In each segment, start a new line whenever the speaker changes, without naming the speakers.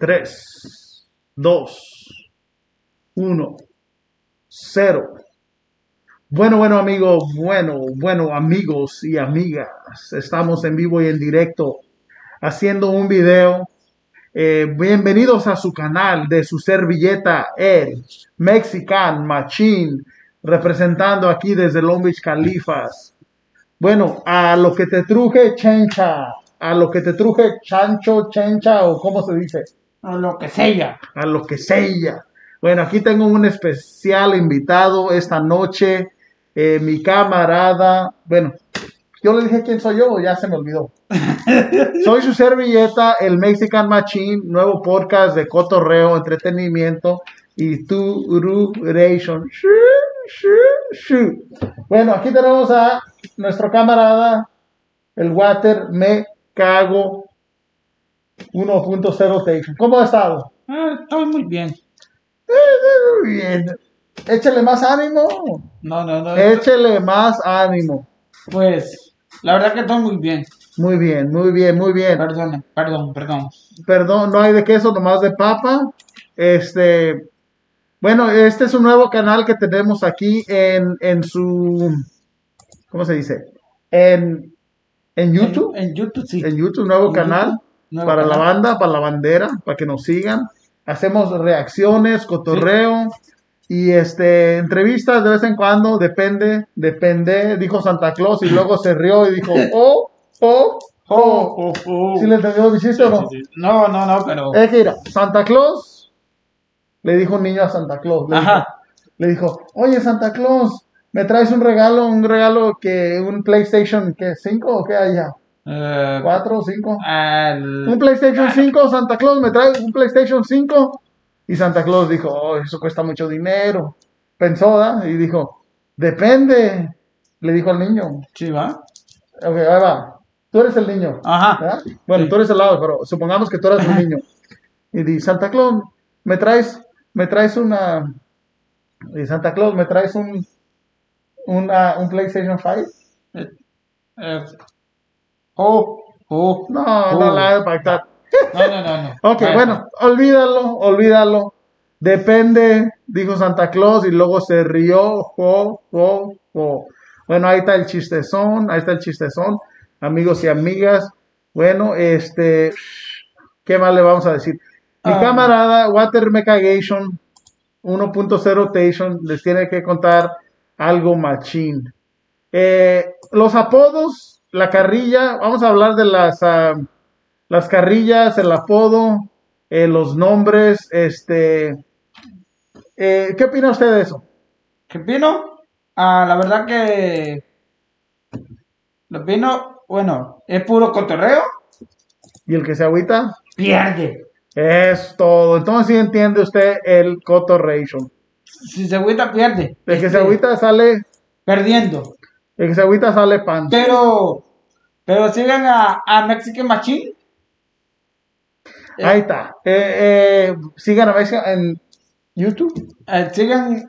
3, 2, 1, 0. Bueno, amigos y amigas, estamos en vivo y en directo haciendo un video. Bienvenidos a su canal de su servilleta, el Mexican Machine, representando aquí desde Long Beach, Califas. Bueno, a lo que te truje, chencha, a lo que te truje, chancho, chencha, o cómo se dice.
A lo que sea.
A lo que sea. Bueno, aquí tengo un especial invitado esta noche, mi camarada. Bueno, yo le dije quién soy yo, ya se me olvidó. Soy su servilleta, el Mexican Machine, nuevo podcast de cotorreo, entretenimiento y duration. Bueno, aquí tenemos a nuestro camarada, el Water Me Cago 1.0 Station. ¿Cómo ha estado?
Estoy muy bien.
Muy bien. Échale más ánimo.
No.
Échale más ánimo.
Pues, la verdad que estoy muy bien.
Muy bien.
Perdón.
Perdón, no hay de queso, nomás de papa. Bueno, este es un nuevo canal que tenemos aquí en su, ¿cómo se dice? En YouTube.
En YouTube, sí.
En YouTube, nuevo
En
canal.
YouTube, nuevo
Para la
canal.
banda, para la bandera, para que nos sigan. Hacemos reacciones, cotorreo y entrevistas de vez en cuando, depende, dijo Santa Claus y luego se rió y dijo, ¿Sí le entendió mi chiste o no?
Sí. No, pero...
Es que mira, Santa Claus le dijo un niño a Santa Claus, le dijo, oye Santa Claus, ¿me traes un regalo un PlayStation, ¿qué? ¿5 o qué allá? 4 o 5. Un PlayStation 5, Santa Claus, ¿me trae un PlayStation 5? Y Santa Claus dijo, oh, eso cuesta mucho dinero. Pensó, ¿da? Y dijo, depende. Le dijo al niño.
Sí, va.
Ok, ahí va. Tú eres el niño.
Ajá.
¿Verdad? Bueno, sí. Tú eres el lado, pero supongamos que tú eres el niño. Y dice, Santa Claus, ¿me traes una... Y Santa Claus, ¿me traes un PlayStation 5? No, la de pactar.
No.
Ok, bueno, olvídalo. Depende, dijo Santa Claus y luego se rió. Bueno, ahí está el chistezón, amigos y amigas. Bueno, ¿qué más le vamos a decir? Mi camarada Water Mecagation 1.0 Station les tiene que contar algo machín. Los apodos, la carrilla, vamos a hablar de las carrillas, el apodo, los nombres, ¿qué opina usted de eso?
¿Qué opino? La verdad que... Lo opino, bueno, es puro cotorreo.
¿Y el que se agüita?
Pierde.
Es todo. Entonces sí entiende usted el cotorration.
Si se agüita, pierde.
El que se agüita sale...
Perdiendo.
El que se agüita sale pan.
Pero sigan a Mexican Machine.
Ahí está. Sigan a Mexican en YouTube.
Sigan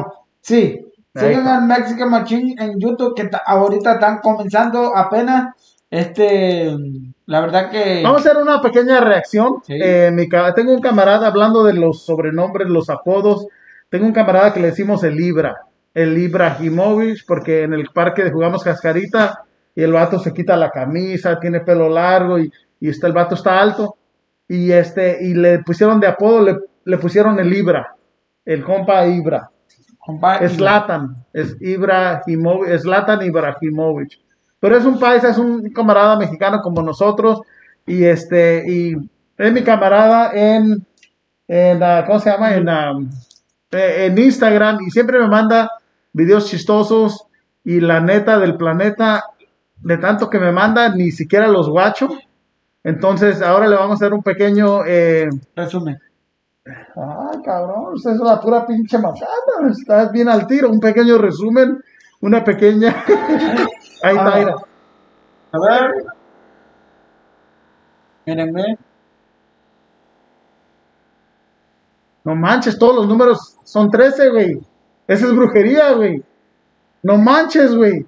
al Mexican Machine en YouTube, que ahorita están comenzando apenas. La verdad que...
Vamos a hacer una pequeña reacción.
Sí.
Tengo un camarada hablando de los sobrenombres, los apodos. Tengo un camarada que le decimos el Ibrahimovic, porque en el parque jugamos cascarita y el vato se quita la camisa, tiene pelo largo y el vato está alto. Y le pusieron de apodo, le pusieron el Ibra, el compa Ibra. Es Zlatan, es Ibrahimovic, Zlatan Ibrahimovic. Pero es un paisa, es un camarada mexicano como nosotros y es mi camarada en ¿cómo se llama? En Instagram y siempre me manda videos chistosos y la neta del planeta, de tanto que me manda, ni siquiera los guacho. Entonces ahora le vamos a hacer un pequeño
resumen.
Ay, cabrón, usted es la pura pinche macana, estás bien al tiro. Un pequeño resumen, una pequeña. Ahí está, mira.
A ver. Mírenme.
No manches, todos los números son 13, güey. Esa es brujería, güey. No manches, güey.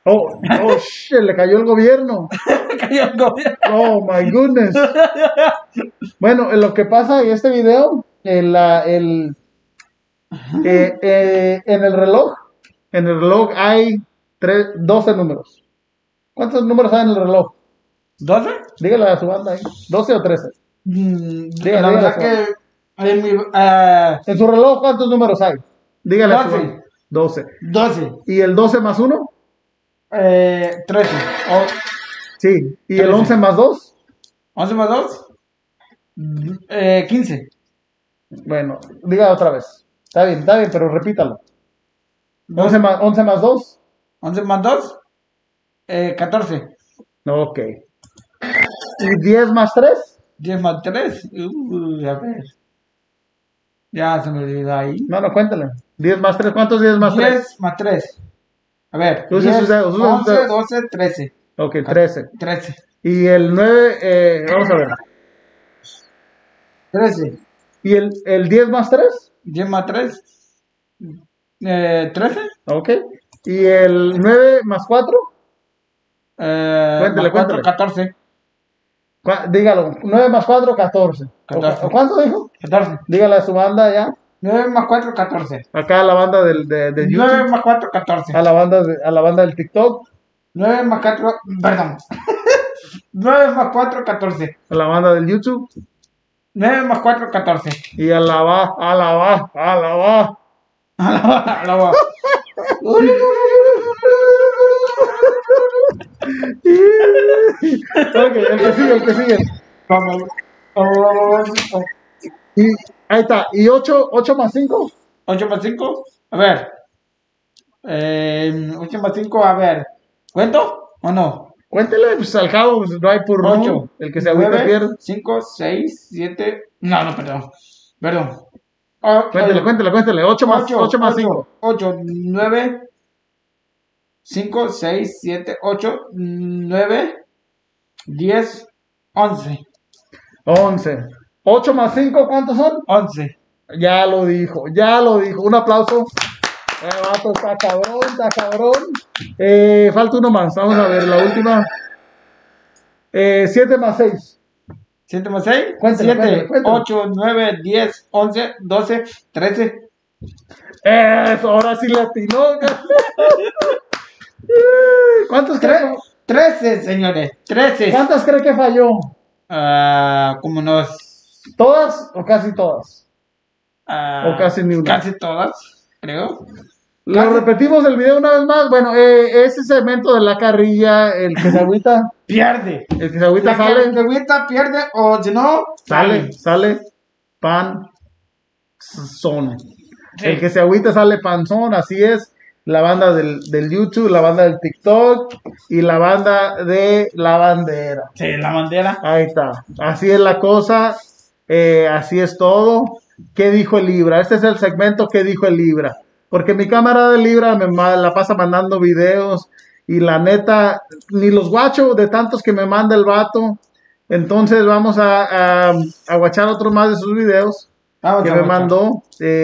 Shit, le cayó el gobierno.
Cayó el gobierno.
Oh, my goodness. Bueno, lo que pasa en este video, en el reloj hay 12 números. ¿Cuántos números hay en el reloj?
¿12?
Dígale a su banda ahí. ¿12 o 13?
La verdad que en mi,
En su reloj, ¿cuántos números hay? Dígale a su
12.
banda. 12.
12.
¿Y el 12 más 1?
13. O
Sí. ¿Y el
13.
11 más 2?
11 más 2. 15.
Bueno, diga otra vez. Está bien, pero repítalo. 11
12.
más, 11 más 2.
11 más 2. 14.
Ok. ¿Y 10 más 3?
10 más 3. A ver. Ya se me olvidó ahí.
No, cuéntale. 10 más 3, ¿cuántos 10 más 3?
10 más 3. A ver.
Use sus
10,
dedos, use sus
11,
dedos.
12, 13.
Ok, 13.
13.
Y el 9, vamos a ver.
13.
¿Y el 10 más 3?
10 más 3. 13.
Ok. ¿Y el 9 más 4?
Más
Cuéntele,
4,
cuéntele.
14.
Dígalo. 9 más 4, 14.
14.
¿O cuánto dijo?
14.
Dígale a su banda ya.
9 más 4, 14.
Acá a la banda de
9
YouTube.
más 4, 14.
A la banda del TikTok.
9 más 4, perdón. 9 más 4, 14.
A la banda del YouTube.
9 más 4, 14.
Y a la va, a la va, a la va.
A la va.
Ok, el que sigue, el que sigue.
Vamos. Vamos.
Y ahí está. ¿Y 8 más 5?
8 más 5. A ver. 8 más 5, a ver. ¿Cuento o no?
Cuéntele, pues al cabo pues, no hay por no.
8,
El que se agüita
9,
pierde.
5, 6, 7. No, perdón. Perdón.
Cuéntele. 8 más, 8 más 5.
8, 9, 5, 6, 7, 8, 9, 10, 11.
11. 8 más 5, ¿cuántos son?
11.
Ya lo dijo, ya lo dijo. Un aplauso. Vato, está cabrón, está cabrón. Falta uno más. Vamos a ver la última. 7 más 6.
7 más 6.
Cuéntelo,
7,
cuéntelo.
8, 9, 10, 11, 12, 13.
Eso, ahora sí le atinó. ¿Cuántos cree que,
13, señores. 13.
¿Cuántas cree que falló?
Como unos.
¿Todas o casi todas? ¿O casi ni una?
Casi todas, creo.
Lo repetimos el video una vez más. Bueno, ese segmento de la carrilla, el que se agüita.
Pierde.
El que se agüita sale.
El que se agüita pierde, o si no,
Sale panzón.
Sí.
El que se agüita sale panzón, así es. La banda del YouTube, la banda del TikTok y la banda de la bandera.
Sí, la bandera.
Ahí está. Así es la cosa. Así es todo. ¿Qué dijo el Libra? Este es el segmento ¿Qué dijo el Libra? Porque mi cámara de Libra la pasa mandando videos y la neta, ni los guacho de tantos que me manda el vato. Entonces vamos a guachar otro más de sus videos que me mandó.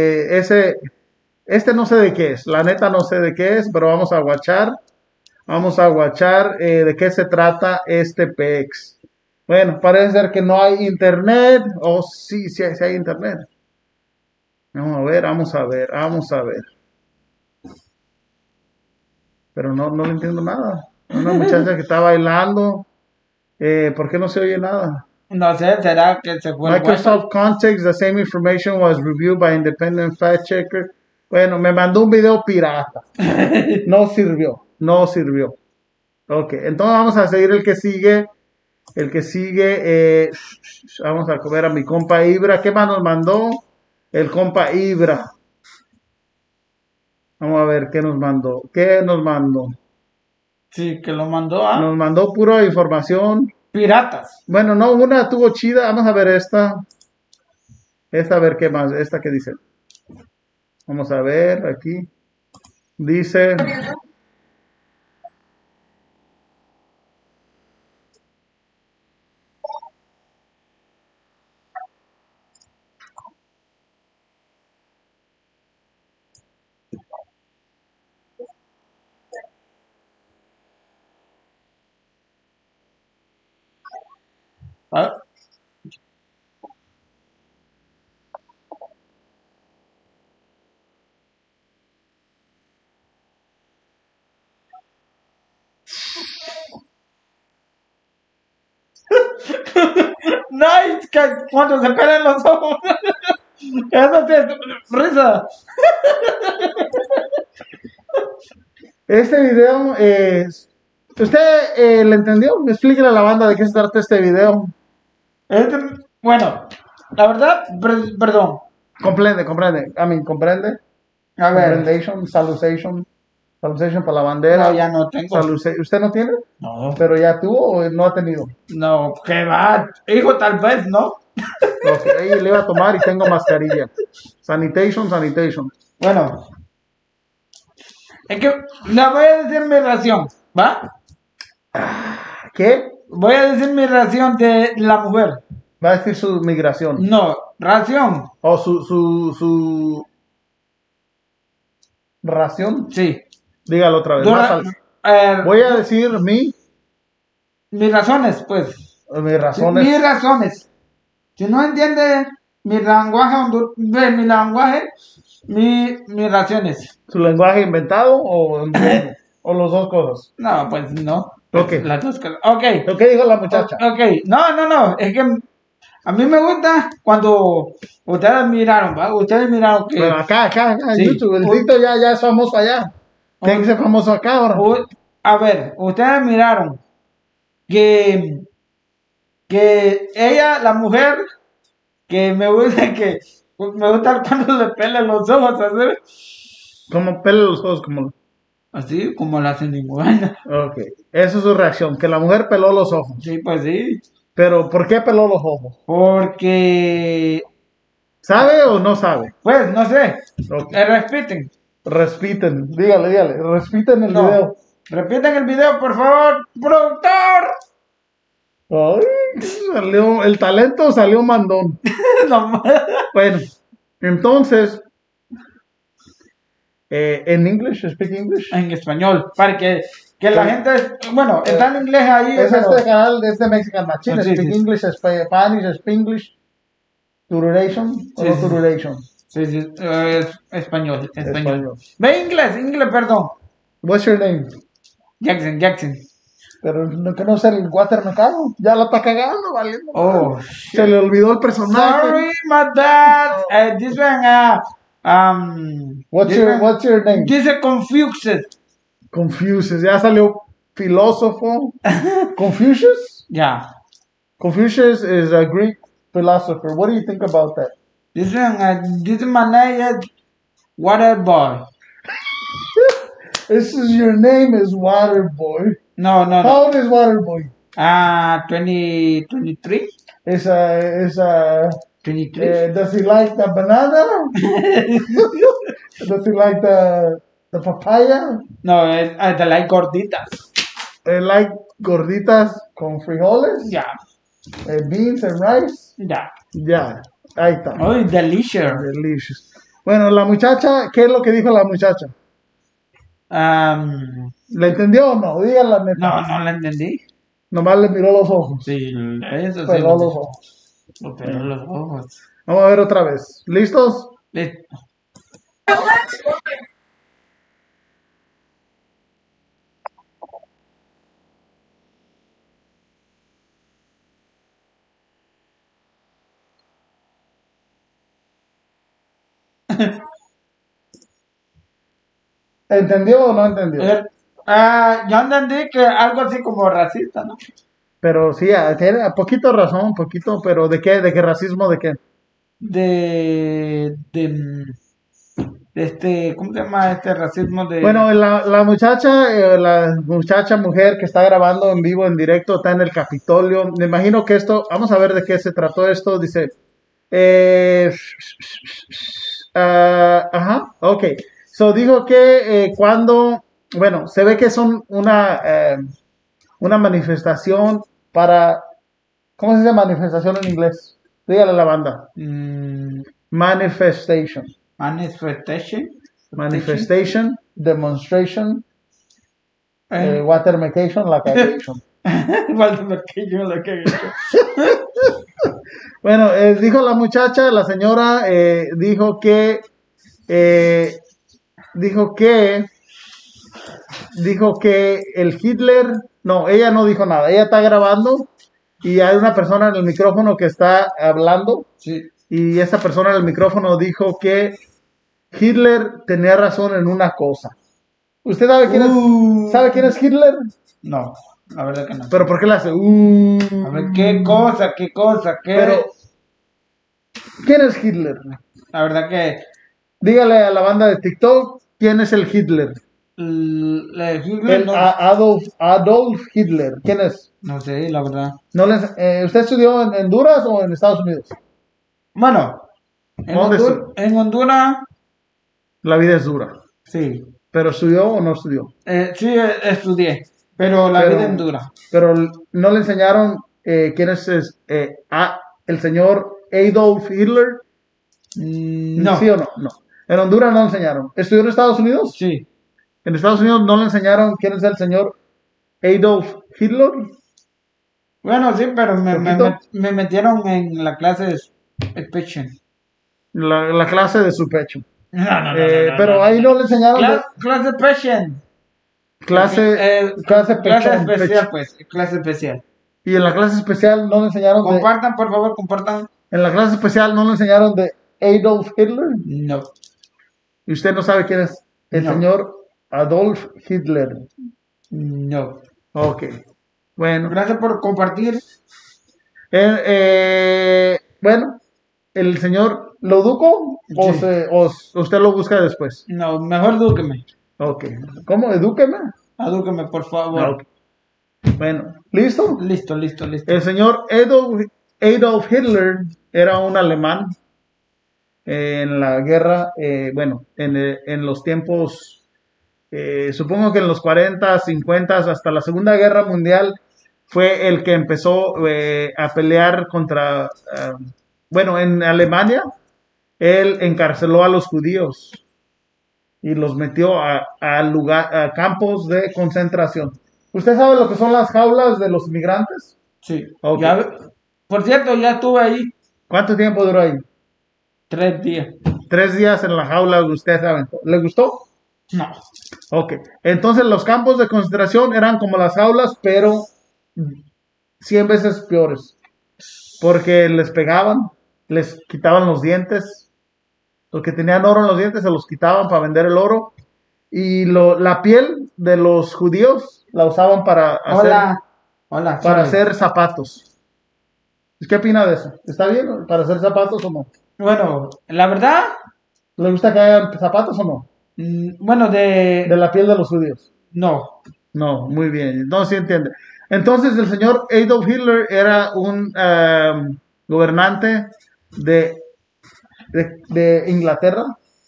Este no sé de qué es, la neta no sé de qué es, pero vamos a guachar. Vamos a guachar de qué se trata este PEX. Bueno, parece ser que no hay internet. O sí, sí hay internet. Vamos a ver, vamos a ver, vamos a ver. Pero no le entiendo nada. Una muchacha que está bailando. ¿Por qué no se oye nada?
No sé, será que se fue el
Microsoft Context, the same information was reviewed by independent fact checker. Bueno, me mandó un video pirata. No sirvió, no sirvió. Ok, entonces vamos a seguir el que sigue. El que sigue, vamos a ver a mi compa Ibra. ¿Qué más nos mandó? El compa Ibra. Vamos a ver qué nos mandó. ¿Qué nos mandó?
Sí, que lo mandó a
Nos mandó pura información.
piratas.
Bueno, no, una estuvo chida. Vamos a ver esta. Esta, a ver qué más. Esta que dice. Vamos a ver aquí. Dice.
No, es que cuando se pelan los ojos. Eso sí es risa.
Este video es... ¿Usted le entendió? Explíquele a la banda de qué se trata este video.
Este, bueno, la verdad, perdón.
Comprende. Comprende.
A ver,
Comprendation, salutation para la bandera.
no, ya no tengo.
¿Usted no tiene?
No,
¿Pero ya tuvo o no ha tenido?
no, ¿qué va? Hijo, tal vez, ¿no?
Ok, ahí le iba a tomar y tengo mascarilla. Sanitation.
Bueno, es que le voy a decir mi ración, ¿va?
¿Qué?
Voy a decir mi ración de la mujer.
Va a decir su migración.
No, ración,
O su ración.
sí.
Dígalo otra vez.
Dura-
Voy a decir
mis razones, pues.
mis razones.
Mis razones. Si no entiende mi lenguaje, mis razones.
¿Su lenguaje inventado o o los dos cosas?
No, pues no.
Ok.
Las dos cosas. Ok.
¿Lo que dijo la muchacha?
Ok. No. Es que a mí me gusta cuando ustedes miraron, ¿va? Ustedes miraron que.
Pero acá,
Sí.
YouTube. El Tito ya es famoso allá. Tiene que ser famoso acá ahora.
A ver, ustedes miraron que ella, la mujer, que me gusta cuando le pelan los ojos,
Como pele los ojos, como...
así como la hacen ninguna.
Ok. Esa es su reacción. Que la mujer peló los ojos.
Sí, pues sí.
Pero, ¿por qué peló los ojos?
Porque,
¿Sabe o no sabe?
pues, no sé,
Ok.
repiten.
Respeten. Dígale. Respeten el
No.
video.
Repiten el video, por favor, productor.
Ay, el talento salió mandón.
No,
Bueno, entonces, ¿en English? ¿Speak English?
en español, para que la gente, bueno, está en inglés ahí.
Es
pero-
este canal de este Mexican Machine.
Sí,
Speak
sí.
English, Spanish, Speak English. Duration o
Sí,
no
sí.
duration.
Sí, español.
Español.
Ve inglés, perdón.
What's your name?
Jackson.
Pero no, que no sé el water me cago. Ya la está cagando, valiendo.
Oh,
Se le olvidó el personaje.
sorry, my bad. This one,
What's your name?
Dice confused.
Confucius. Ya salió filósofo. Confucius?
Yeah.
Confucius is a Greek philosopher. What do you think about that?
This one, this my name is Water Boy.
Your name is Waterboy.
No.
How old is Waterboy?
23?
Is a
23?
does he like the banana? Does he like the papaya?
No, es de las gorditas.
Like gorditas con frijoles,
Ya.
beans and rice.
Ya.
Ya, ahí está.
Oh, delicious.
Delicious. Bueno, la muchacha, ¿qué es lo que dijo la muchacha? ¿Le entendió o no? Díganla neta.
No la entendí.
Nomás le miró los ojos.
Sí, eso sí.
Peló los ojos.
Lo peló los ojos.
Vamos a ver otra vez. ¿Listos?
Listo.
¿Entendió o no entendió?
Yo entendí que algo así como racista, ¿no?
Pero sí, tiene poquito razón, poquito, pero ¿de qué? ¿De qué racismo? ¿De qué?
De ¿cómo se llama este racismo de?
Bueno, la muchacha mujer que está grabando en vivo, en directo, está en el Capitolio. Me imagino que esto, vamos a ver de qué se trató esto. Dice, ajá, ok. So dijo que bueno, se ve que son una manifestación para, ¿cómo se dice manifestación en inglés? Dígale a la banda. Manifestation. Manifestation, demonstration, watermacation, la cagation. Bueno, dijo la muchacha, la señora, dijo que el Hitler, no, ella no dijo nada, ella está grabando y hay una persona en el micrófono que está hablando
Sí.
y esa persona en el micrófono dijo que Hitler tenía razón en una cosa. ¿Usted sabe quién es Hitler?
No, la verdad que no.
Pero ¿por qué le hace?
A ver, qué cosa,
Pero ¿quién es Hitler?
La verdad que
Dígale a la banda de TikTok quién es el Hitler.
Hitler no,
Adolf Hitler. ¿Quién es?
no sé, la verdad.
¿Usted estudió en Honduras o en Estados Unidos?
Bueno,
¿Dónde estudió?
En Honduras,
La vida es dura.
sí.
¿Pero estudió o no estudió?
Sí, estudié, pero la vida en dura.
Pero no le enseñaron quién es el señor Adolf Hitler.
No.
¿Sí o no? No. En Honduras no le enseñaron. ¿Estudió en Estados Unidos?
Sí.
En Estados Unidos no le enseñaron quién es el señor Adolf Hitler.
Bueno, sí, pero
¿Poquito?
me metieron en la clase de Speech.
La clase de su pecho.
No,
Pero ahí no le enseñaron
Clase Passion.
clase
Clase
pechón,
especial, pues. Clase especial.
Y en la clase especial no le enseñaron
Compartan, por favor, compartan.
en la clase especial no le enseñaron de Adolf Hitler.
No.
Y usted no sabe quién es el
No.
señor Adolf Hitler.
No.
Ok. Bueno.
Gracias por compartir.
Bueno, el señor lo educo o,
Sí.
o usted lo busca después.
No, mejor edúqueme.
Ok. ¿Cómo? Edúqueme.
Edúqueme, por favor.
Ok. Bueno, ¿listo?
Listo.
El señor Adolf Hitler era un alemán en la guerra, bueno, en los tiempos, supongo que en los 40, 50, hasta la Segunda Guerra Mundial, fue el que empezó a pelear contra, bueno, en Alemania, él encarceló a los judíos y los metió a campos de concentración. ¿Usted sabe lo que son las jaulas de los inmigrantes?
Sí.
Ok.
Por cierto, ya estuve ahí
¿Cuánto tiempo duró ahí?
3 días.
3 días en la jaula, usted sabe. ¿Le gustó?
No.
Ok. Entonces los campos de concentración eran como las jaulas, pero 100 veces peores. Porque les pegaban, les quitaban los dientes. Los que tenían oro en los dientes se los quitaban para vender el oro. Y la piel de los judíos la usaban para hacer zapatos. ¿Qué opina de eso? ¿Está bien para hacer zapatos o no?
Bueno, la verdad,
¿Le gusta que hagan zapatos o no?
bueno,
De la piel de los judíos.
no.
No, muy bien. No, sí entiende. Entonces el señor Adolf Hitler era un gobernante de, de Inglaterra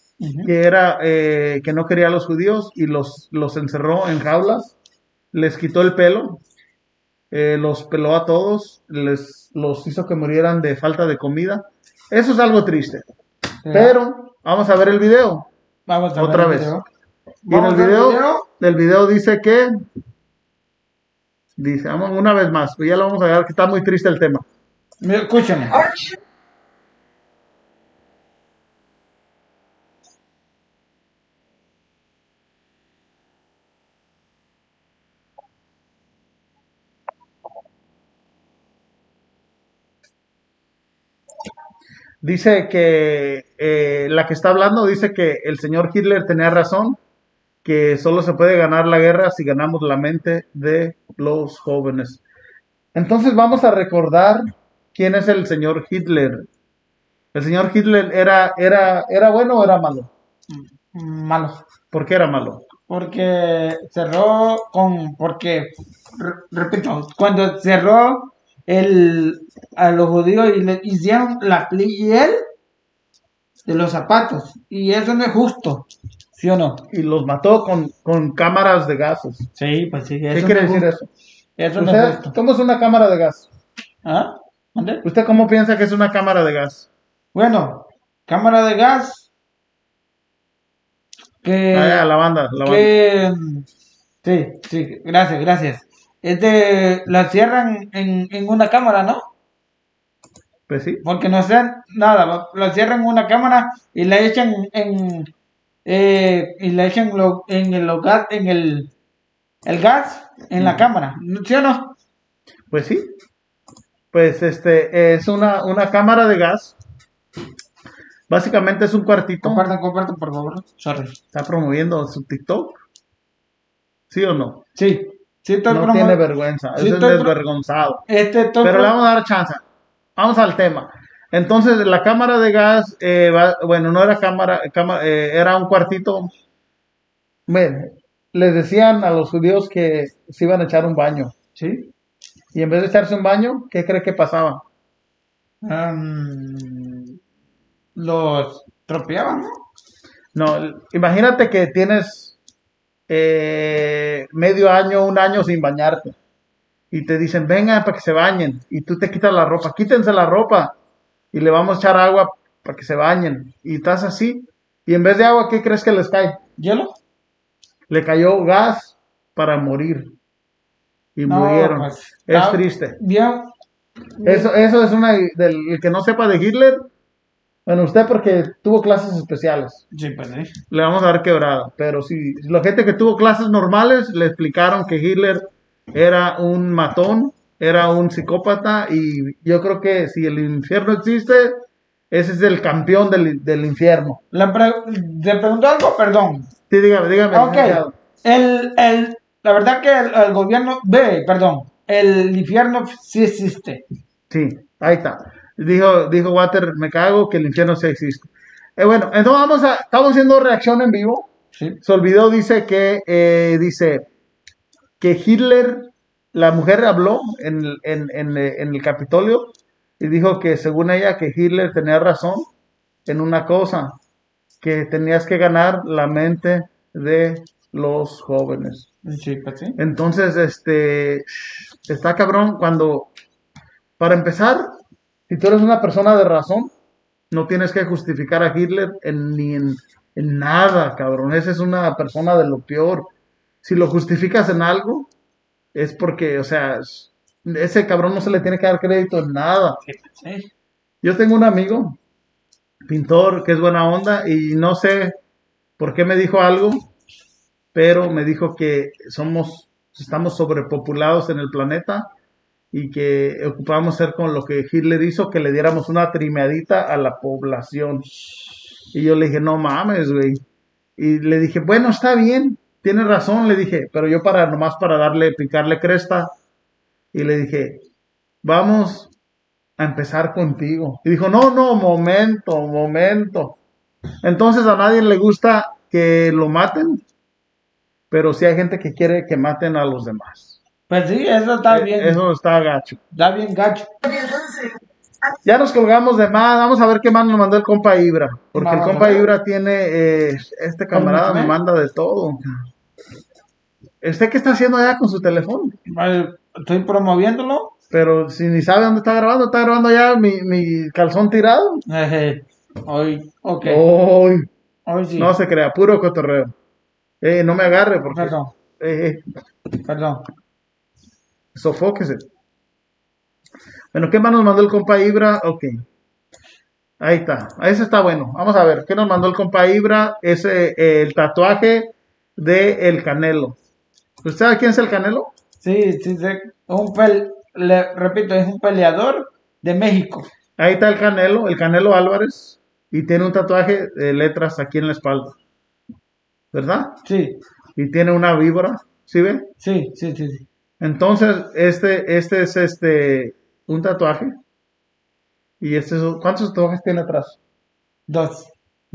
que no quería a los judíos y los encerró en jaulas, les quitó el pelo, los peló a todos, los hizo que murieran de falta de comida. Eso es algo triste. Pero vamos a ver el video.
Vamos a
otra
ver
vez.
el video.
Y en el video dice que vamos una vez más, pues ya lo vamos a ver que está muy triste el tema.
Escúchame.
Dice que la que está hablando dice que el señor Hitler tenía razón, que solo se puede ganar la guerra si ganamos la mente de los jóvenes. Entonces vamos a recordar quién es el señor Hitler. ¿El señor Hitler era bueno o era malo?
Malo.
¿Por qué era malo?
Porque repito, cuando cerró a los judíos y le hicieron la piel de los zapatos. Y eso no es justo, ¿sí o no?
Y los mató con cámaras de gases.
Sí, pues sí.
¿Qué quiere decir eso?
Eso no es justo.
¿Cómo es una cámara de gas?
¿Ah? ¿Dónde?
¿Usted cómo piensa que es una cámara de gas?
Bueno, cámara de gas
La banda.
Sí, gracias. La cierran en una cámara, ¿no?
Pues sí.
Porque no sean nada, la cierran en una cámara y la echan en el gas en la cámara, ¿sí o no?
Pues sí. Pues es una cámara de gas. Básicamente es un cuartito.
Compartan, por favor. Sorry.
Está promoviendo su TikTok. ¿Sí o no?
Sí, sí estoy
No tiene vergüenza.
Sí
Es
estoy
desvergonzado.
estoy
Pero le vamos a dar chance. Vamos al tema. Entonces, la cámara de gas, bueno, no era era un cuartito. Bueno, les decían a los judíos que se iban a echar un baño.
Sí.
Y en vez de echarse un baño, ¿qué cree que pasaba?
Los tropeaban, ¿no?
No, imagínate que tienes medio año, un año sin bañarte. Y te dicen, vengan para que se bañen. Y tú te quitas la ropa. Quítense la ropa. Y le vamos a echar agua para que se bañen. Y estás así. Y en vez de agua, ¿qué crees que les cae?
¿Hielo?
Le cayó gas para morir. Y
No,
murieron.
pues,
Es triste.
Bien.
Eso es una del que no sepa de Hitler. Bueno, usted porque tuvo clases especiales.
Sí, pues sí.
Le vamos a dar quebrada. Pero si la gente que tuvo clases normales le explicaron que Hitler era un matón, era un psicópata, y yo creo que si el infierno existe, ese es el campeón del infierno.
¿Te preguntó algo? Perdón.
Sí, dígame.
Ok. La verdad que el gobierno el infierno sí existe.
Sí, ahí está. Dijo Water, me cago que el infierno sí existe. Bueno, entonces estamos haciendo reacción en vivo.
Sí.
Se olvidó, dice que Hitler, la mujer habló en el Capitolio y dijo que según ella que Hitler tenía razón en una cosa, que tenías que ganar la mente de los jóvenes.
Sí, pues sí.
Entonces, está cabrón cuando, para empezar, si tú eres una persona de razón, no tienes que justificar a Hitler en nada, cabrón. Esa es una persona de lo peor. Si lo justificas en algo, es porque, o sea, ese cabrón no se le tiene que dar crédito en nada.
Sí.
Yo tengo un amigo, pintor, que es buena onda, y no sé por qué me dijo algo, pero me dijo que estamos sobrepopulados en el planeta y que ocupamos ser con lo que Hitler hizo, que le diéramos una trimeadita a la población. Y yo le dije, no mames, güey. Y le dije, bueno, está bien, tienes razón, le dije, pero yo nomás para picarle cresta. Y le dije, vamos a empezar contigo. Y dijo, no, momento. Entonces a nadie le gusta que lo maten, pero sí hay gente que quiere que maten a los demás.
Pues sí, eso está bien.
Eso está gacho.
Está bien gacho.
Ya nos colgamos de más. Vamos a ver qué más nos mandó el compa Ibra. Porque el compa Ibra tiene, este camarada me manda de todo. ¿Usted qué está haciendo allá con su teléfono?
Estoy promoviéndolo.
Pero si ni sabe dónde está grabando ya mi calzón tirado.
Hoy, ok.
Hoy
sí.
No se crea, puro cotorreo. No me agarre porque...
Perdón. Perdón.
Sofóquese. Bueno, ¿qué más nos mandó el compa Ibra? Ok. Ahí está. Ese está bueno. Vamos a ver. ¿Qué nos mandó el compa Ibra? El tatuaje de El Canelo. ¿Usted sabe quién es El Canelo?
Sí. Repito, es un peleador de México.
Ahí está el Canelo Álvarez. Y tiene un tatuaje de letras aquí en la espalda. ¿Verdad?
Sí.
Y tiene una víbora. ¿Sí ven?
Sí.
Entonces, este es un tatuaje. Y ¿cuántos tatuajes tiene atrás?
2.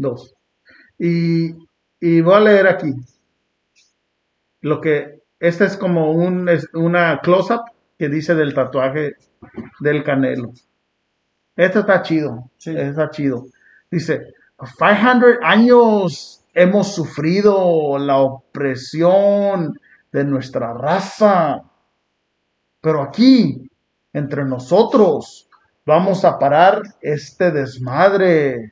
Y voy a leer aquí. Este es como una close-up que dice del tatuaje del Canelo. Este está chido.
Sí.
Está chido. Dice, 500 años hemos sufrido la opresión de nuestra raza. Pero aquí, entre nosotros, vamos a parar este desmadre.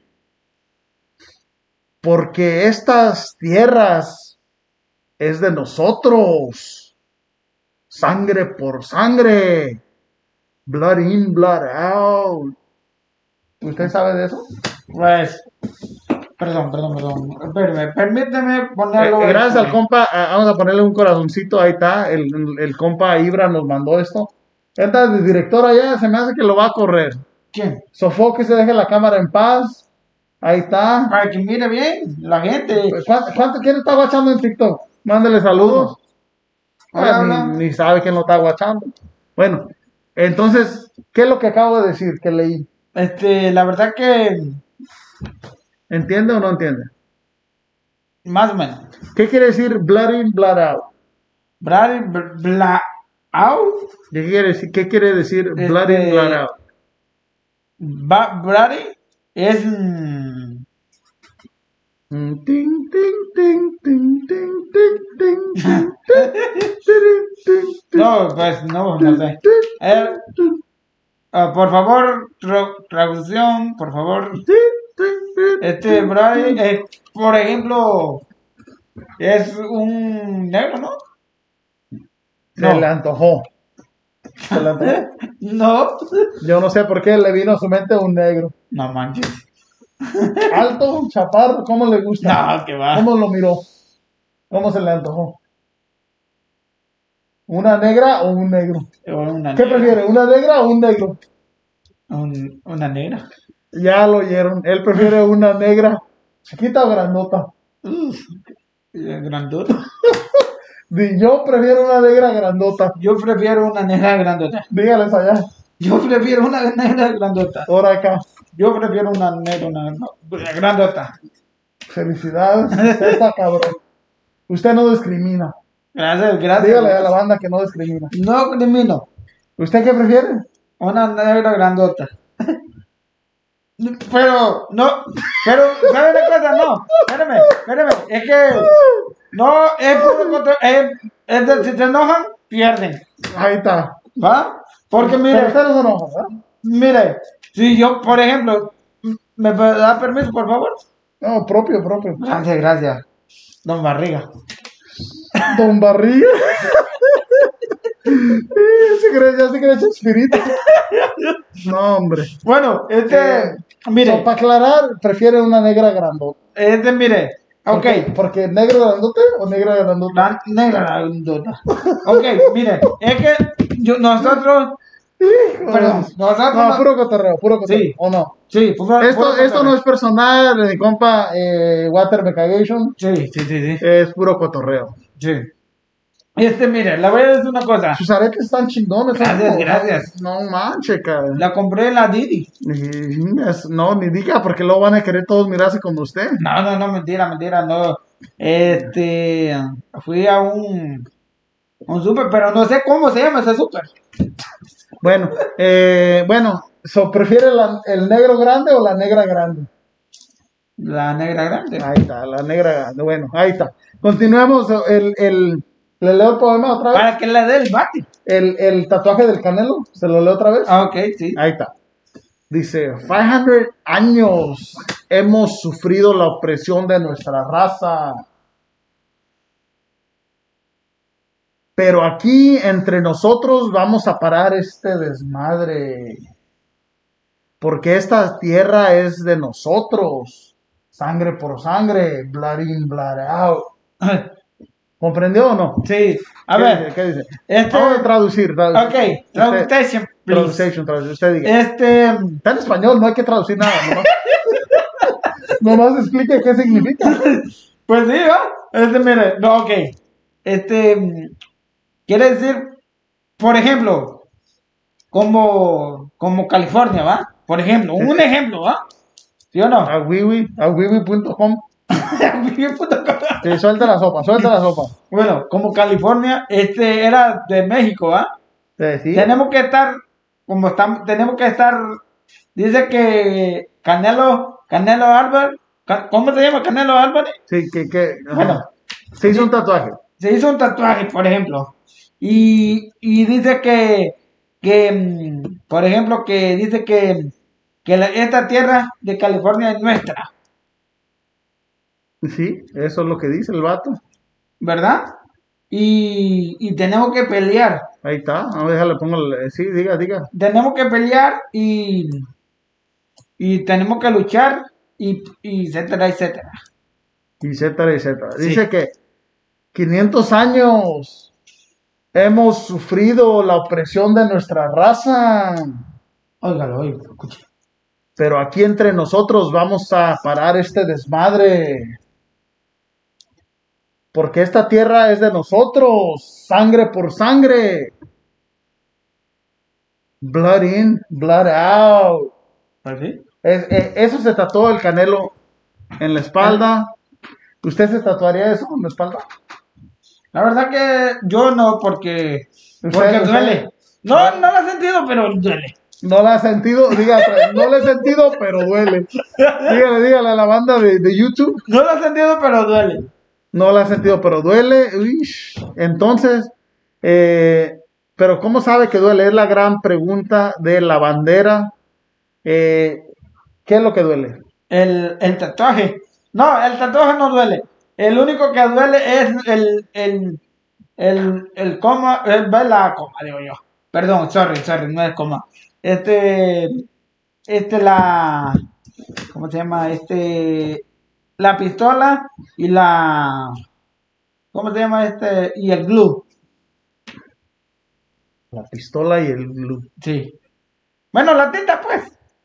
Porque estas tierras es de nosotros. Sangre por sangre. Blood in, blood out. ¿Usted sabe de eso?
Pues, perdón. Permíteme ponerlo.
Gracias al compa, vamos a ponerle un corazoncito, ahí está. El compa Ibra nos mandó esto. Entra de director allá, se me hace que lo va a correr.
¿Quién?
Sofoque, se deje la cámara en paz. Ahí está.
Para que mire bien la gente.
¿Quién está guachando en TikTok? Mándele saludos.
Hola,
Ni sabe quién lo está guachando. Bueno, entonces, ¿qué es lo que acabo de decir que leí?
La verdad que
¿Entiende o no entiende?
más o menos.
¿Qué quiere decir blood in, blood out?
Brady Blau
¿Qué quiere decir blood in, blood out?
Brady es
Ting, ting, ting, ting, ting, ting, ting, ting,
no, pues no sé. Por favor, traducción, por favor. Brady, por ejemplo, es un negro, ¿no?
Se le antojó. Se le antojó.
No.
Yo no sé por qué le vino a su mente un negro.
No manches.
Alto, chaparro, ¿cómo le gusta?
No, que va.
¿Cómo lo miró? ¿Cómo se le antojó? ¿Una negra o un negro? ¿Qué prefiere? ¿Una negra o un negro?
Una negra.
Ya lo oyeron. Él prefiere una negra. ¿Chiquita o grandota?
Grandota.
Yo prefiero una negra grandota.
Yo prefiero una negra grandota.
Dígales allá.
Yo prefiero una negra grandota.
Ahora acá.
Yo prefiero una negra grandota.
Felicidades. Usted está cabrón. Usted no discrimina.
Gracias.
Dígale a la banda que no discrimina.
No discrimino.
¿Usted qué prefiere?
Una negra grandota. Pero, no, ¿sabe una cosa? No, espérame, es que, no, es puro si se enojan, pierden,
Ahí está.
¿va? Porque
Pero
mire,
usted no se enoja, ¿verdad?
mire, si yo, por ejemplo, ¿me da permiso, por favor?
No, propio.
Gracias, don Barriga.
Don Barriga. Ya se cree Chespirito. No, hombre.
Bueno, mire,
Para aclarar, prefiere una negra grandota.
mire, ok.
¿Porque negro grandote o negra grandota?
Negra grandota. Ok, mire, es que nosotros, perdón, nosotros
No, puro cotorreo,
Sí.
¿o no?
Sí,
Esto no es personal, de mi compa Water Becagation.
Sí.
Es puro cotorreo.
Sí. Mire, le voy a decir una cosa.
Sus aretes están chingones.
Gracias.
No manches, cara.
La compré en la Didi.
No, ni diga, porque luego van a querer todos mirarse como usted.
No, mentira, no. Fui a un súper, pero no sé cómo se llama ese súper.
Bueno, ¿prefiere el negro grande o la negra grande?
La negra grande.
Ahí está, la negra grande. Bueno, ahí está. Continuemos. ¿Le leo el poema otra vez?
Para que le dé el bate.
El tatuaje del Canelo, ¿se lo leo otra vez?
Ah, ok, sí.
Ahí está. Dice, 500 años hemos sufrido la opresión de nuestra raza. Pero aquí entre nosotros vamos a parar este desmadre. Porque esta tierra es de nosotros. Sangre por sangre, blood in, blood out. ¿Comprendió o no?
Sí. A ver.
¿Qué dice? Vamos a traducir.
Ok, traduction, please.
Traduction, usted diga.
Está
en español, no hay que traducir nada. Nomás explique qué significa.
Pues sí, ¿va? Mire, no, ok. Quiere decir, por ejemplo, como California, ¿va? Por ejemplo, un ejemplo, ¿va? ¿Sí o no?
Awiwi.com. Sí, suelta la sopa.
Bueno, como California, era de México, ¿va?
Sí.
Tenemos que estar, dice que Canelo Álvarez, ¿cómo se llama Canelo Álvarez?
Sí,
bueno,
se hizo un tatuaje.
Se hizo un tatuaje, por ejemplo, y dice por ejemplo, que dice que esta tierra de California es nuestra.
Sí, eso es lo que dice el vato.
¿Verdad? Y tenemos que pelear.
Ahí está, a ver, déjale, pongo sí, diga.
Tenemos que pelear y tenemos que luchar y etcétera.
Etcétera. Dice que 500 años hemos sufrido la opresión de nuestra raza,
Óigalo, escuche.
pero aquí entre nosotros vamos a parar este desmadre. Porque esta tierra es de nosotros, sangre por sangre. Blood in, blood out.
¿Por qué?
Eso se tatuó el Canelo en la espalda. ¿Usted se tatuaría eso en la espalda?
La verdad que yo no, porque
¿Usted-
duele. No, no lo he sentido, pero duele.
No la ha sentido, diga, no la he sentido, pero duele. Dígale a la banda de YouTube.
No lo he sentido, pero duele.
No la ha sentido, pero duele. Uish. Entonces, pero ¿cómo sabe que duele? Es la gran pregunta de la bandera. ¿Qué es lo que duele?
El tatuaje. No, el tatuaje no duele. El único que duele es el coma, la coma, digo yo. Perdón, sorry, no es coma. La, ¿cómo se llama? La pistola y ¿cómo se llama y el glue.
La pistola y el glue.
Sí. Bueno, la tinta, pues.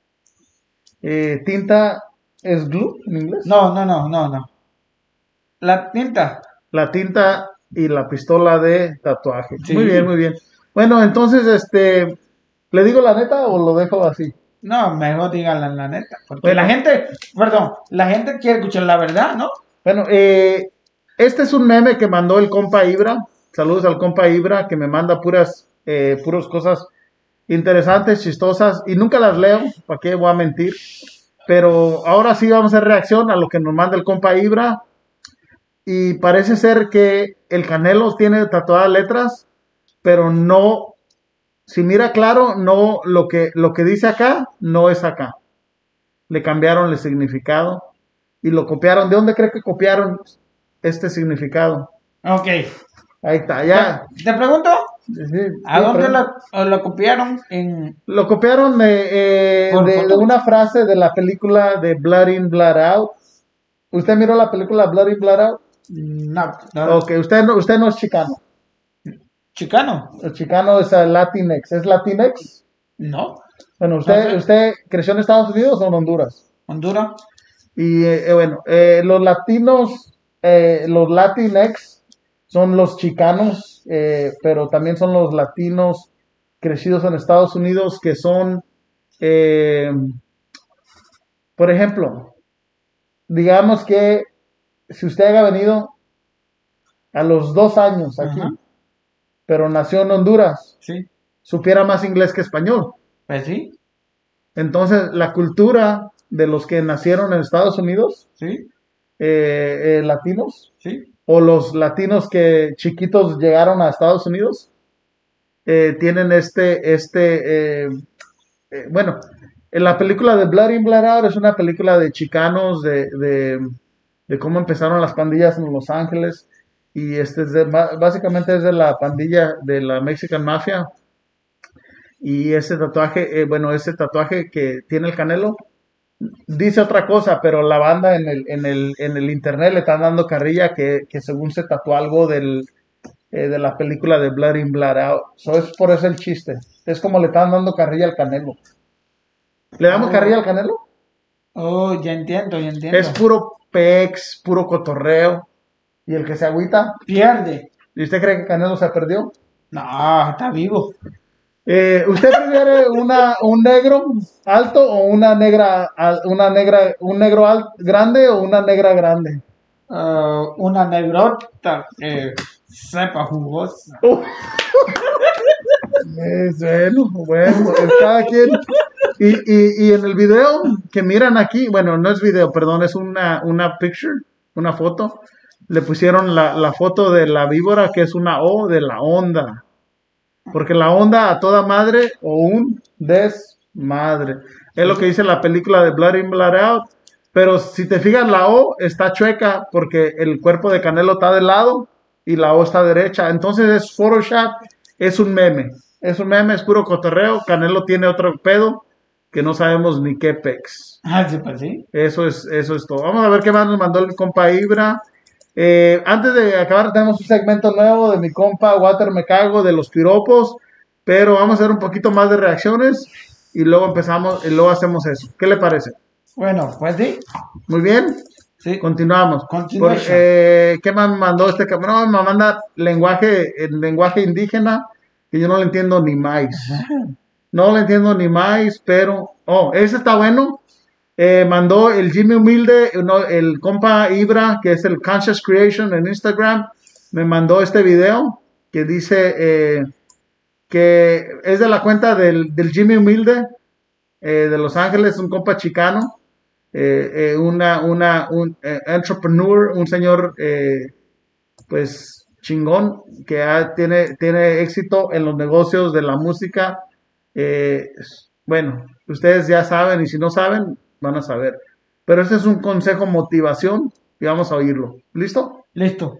¿Tinta es glue en inglés?
No. La tinta.
La tinta y la pistola de tatuaje.
Sí.
Muy bien, muy bien. Bueno, entonces, ¿le digo la neta o lo dejo así?
No, mejor díganla la neta. Porque
Bueno.
la gente quiere escuchar la verdad, ¿no?
Bueno, este es un meme que mandó el compa Ibra. Saludos al compa Ibra que me manda puras cosas interesantes, chistosas y nunca las leo. ¿Para qué voy a mentir? Pero ahora sí vamos a hacer reacción a lo que nos manda el compa Ibra. Y parece ser que el Canelo tiene tatuadas letras, pero no, si mira claro, no, lo que dice acá no es acá. Le cambiaron el significado y lo copiaron. ¿De dónde cree que copiaron este significado?
Ok.
Ahí está, ya.
¿Te pregunto?
Sí,
¿A dónde
pero
lo copiaron?
lo copiaron de una frase de la película de Blood in, Blood Out. ¿Usted miró la película Blood in, Blood Out?
No.
Ok, usted no es chicano.
¿Chicano?
El chicano es Latinx. ¿Es Latinx?
No.
Bueno,
No sé.
¿usted creció en Estados Unidos o en Honduras?
¿Honduras?
Y los latinos, los Latinx son los chicanos, pero también son los latinos crecidos en Estados Unidos que son, por ejemplo, digamos que si usted haya venido a los 2 años aquí,
Ajá.
pero nació en Honduras,
Sí.
supiera más inglés que español.
Pues sí.
Entonces, la cultura de los que nacieron en Estados Unidos,
Sí.
latinos,
Sí.
o los latinos que chiquitos llegaron a Estados Unidos, tienen bueno, en la película de Blood in, Blood Out es una película de chicanos, de cómo empezaron las pandillas en Los Ángeles, y básicamente es de la pandilla de la Mexican Mafia, y ese tatuaje, ese tatuaje que tiene el Canelo, dice otra cosa, pero la banda en el internet le están dando carrilla que según se tatuó algo de la película de Blood in, Blood Out. Es por eso el chiste. Es como le están dando carrilla al Canelo. ¿Le damos carrilla al Canelo?
Oh, ya entiendo.
Es puro pex, puro cotorreo. Y el que se agüita,
Pierde.
¿y usted cree que Canelo se perdió?
No, está vivo.
¿Usted prefiere un negro alto o un negro grande o una negra grande?
Una negrota que sepa jugosa.
Bueno, cada quien. Y en el video que miran aquí, bueno, no es video, perdón, es una picture, una foto. Le pusieron la foto de la víbora, que es una O de la onda. Porque la onda a toda madre o un desmadre. Es lo que dice la película de Blood in, Blood Out. Pero si te fijas, la O está chueca porque el cuerpo de Canelo está de lado y la O está derecha. Entonces es Photoshop, es un meme. Es un meme, es puro cotorreo. Canelo tiene otro pedo que no sabemos ni qué pex.
Ah, sí, pues sí.
Eso es todo. Vamos a ver qué más nos mandó el compa Ibra. Antes de acabar, tenemos un segmento nuevo de mi compa Water Me Cago de los piropos, pero vamos a hacer un poquito más de reacciones y luego empezamos y luego hacemos eso. ¿Qué le parece?
Bueno, pues sí.
Muy bien,
Sí.
continuamos.
Continuation.
¿Qué me mandó este cabrón? Me manda lenguaje indígena que yo no le entiendo ni más. No le entiendo ni más, pero... Oh, ese está bueno. Mandó el Jimmy Humilde, no, el compa Ibra, que es el Conscious Creation en Instagram, me mandó este video que dice que es de la cuenta del Jimmy Humilde de Los Ángeles, un compa chicano, un entrepreneur, un señor pues chingón que tiene éxito en los negocios de la música. Eh, bueno, ustedes ya saben y si no saben, van a saber. Pero este es un consejo motivación y vamos a oírlo. ¿Listo?
Listo.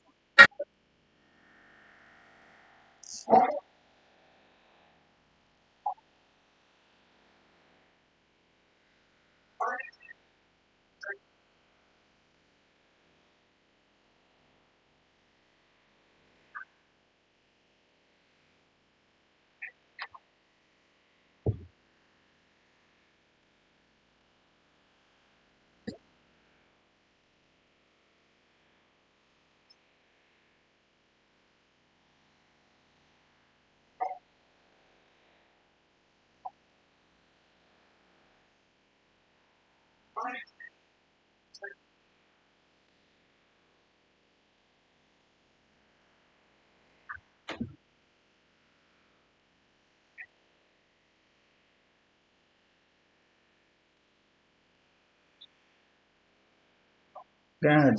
God.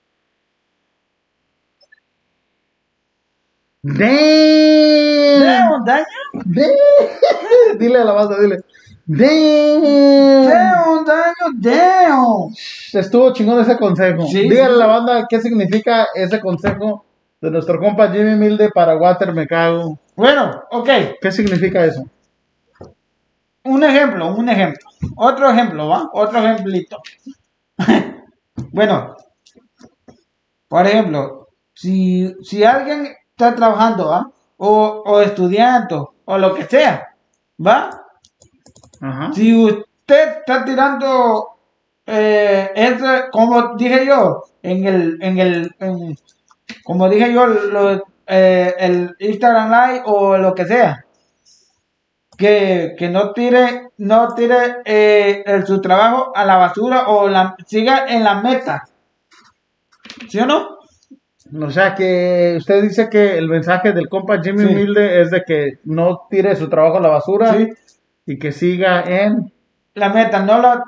Damn.
Damn, daño.
Damn. Dile a la banda, dile. Damn.
Damn, daño, damn.
Estuvo chingón ese consejo.
Sí,
Dígale a
sí.
la banda qué significa ese consejo de nuestro compa Jimmy Milde para Water Me Cago.
Bueno, ok.
¿Qué significa eso?
Un ejemplo, un ejemplo. Otro ejemplo, ¿va? Otro ejemplito. Bueno, por ejemplo, si alguien está trabajando, ¿va? O estudiando, o lo que sea, ¿va?
Ajá.
Si usted está tirando, como dije yo, como dije yo, el Instagram Live o lo que sea, que no tire su trabajo a la basura o siga en la meta, ¿sí o no?
O sea que usted dice que el mensaje del compa Jimmy
Sí,
Humilde es de que no tire su trabajo a la basura
sí,
y que siga en...
la meta, no la,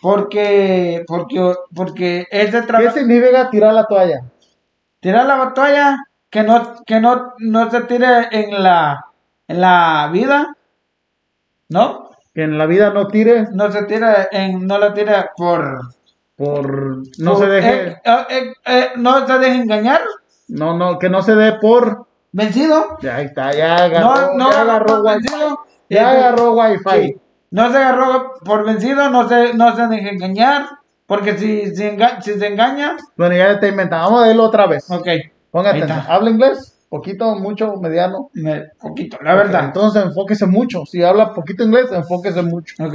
porque ese
¿Qué
trabajo,
significa tirar la toalla?
tirar la toalla, que no se tire en la vida, ¿no?
Que en la vida no tire
No la tire
no se deje,
no se deje engañar,
que no se dé por...
vencido,
Ya ahí está, ya agarró
por
wifi,
vencido,
ya agarró wifi.
sí, no se agarró por vencido, no se deje engañar, porque si se engaña,
Bueno, ya te inventamos, vamos a verlo otra vez.
ok,
Ponga
ahí
atención,
está,
¿habla inglés? Poquito, mucho, mediano.
poquito, la
Ok,
verdad,
entonces enfóquese mucho. Si habla poquito inglés, enfóquese mucho.
ok.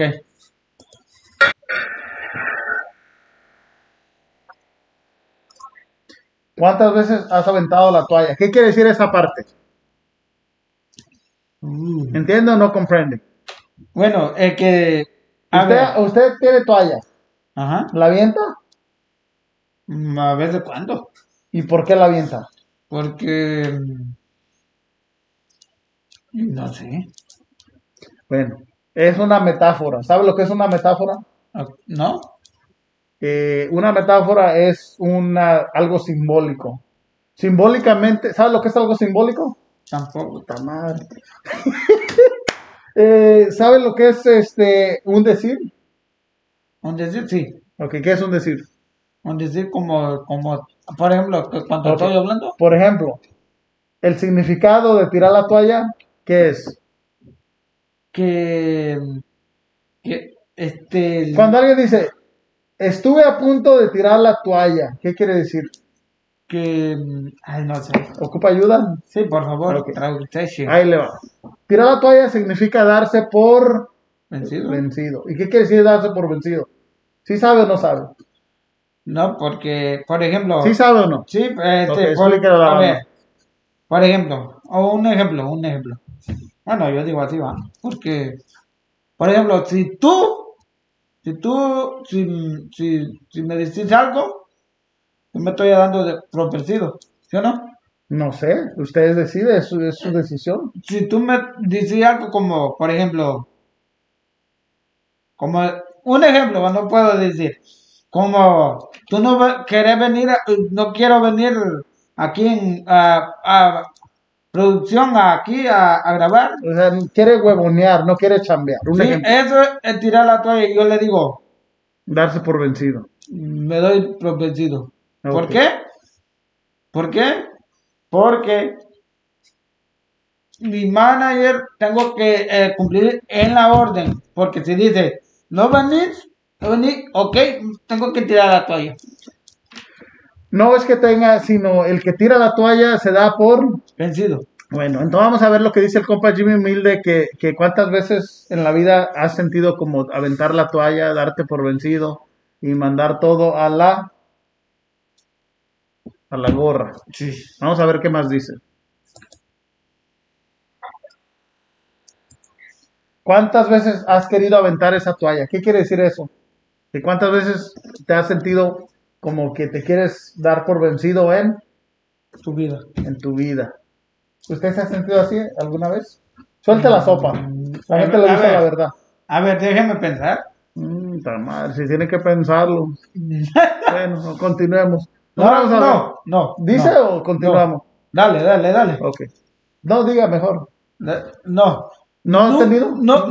¿Cuántas veces has aventado la toalla? ¿Qué quiere decir esa parte? ¿Entiende o no comprende?
Bueno, a ver,
Usted tiene toalla,
ajá,
¿la avienta?
a ver de cuándo,
¿Y por qué la avienta?
porque, no sé,
Bueno, es una metáfora. ¿Sabe lo que es una metáfora?
¿no?
Una metáfora es algo simbólico. Simbólicamente, ¿sabe lo que es algo simbólico?
Tampoco.
Puta madre. ¿Sabe lo que es un decir?
Un decir, sí.
Ok, ¿qué es un decir?
Un decir como, por ejemplo, que cuando
Ok.
estoy hablando,
Por ejemplo, el significado de tirar la toalla, ¿qué es?
que, que
Cuando alguien dice, estuve a punto de tirar la toalla, ¿qué quiere decir?
Ay, no sé.
¿Ocupa ayuda?
Sí, por favor,
Ok.
traducción.
Ahí le va. Tirar la toalla significa darse por
¿Vencido?
vencido. ¿Y qué quiere decir darse por vencido? ¿Sí sabe o no sabe?
No, porque, por ejemplo,
¿Sí sabe o no?
sí,
Ok, explíquele a la
a
banda.
ver, por ejemplo, o un ejemplo. Bueno, yo digo así, va, porque, por ejemplo, si me decís algo, yo me estoy dando por vencido, ¿sí o no?
No sé, ustedes deciden, es su decisión.
Si tú me decís algo como, por ejemplo, como un ejemplo, no puedo decir, como tú no querés venir, no quiero venir aquí a producción, aquí a grabar.
O sea, quiere huevonear, no quiere chambear. Un
Sí,
ejemplo,
eso es tirar la toalla y yo le digo,
darse por vencido.
me doy por vencido. ¿Por
Ok.
qué? ¿Por qué? Porque mi manager tengo que cumplir en la orden. Porque si dice, no venís, ok, tengo que tirar la toalla.
No es que tenga, sino el que tira la toalla se da por...
Vencido.
Bueno, entonces vamos a ver lo que dice el compa Jimmy Humilde, que cuántas veces en la vida has sentido como aventar la toalla, darte por vencido y mandar todo a la gorra.
Sí.
Vamos a ver qué más dice. ¿Cuántas veces has querido aventar esa toalla? ¿Qué quiere decir eso? ¿Que cuántas veces te has sentido como que te quieres dar por vencido
Tu vida.
en tu vida? ¿Usted se ha sentido así alguna vez? Suelte la sopa. La gente le gusta la verdad.
A ver, déjeme pensar.
Ta madre, si tiene que pensarlo. Bueno, no, continuemos. No, vamos a ver. ¿Dice
no,
o continuamos?
dale.
Ok. No, diga mejor.
No.
¿No has tenido?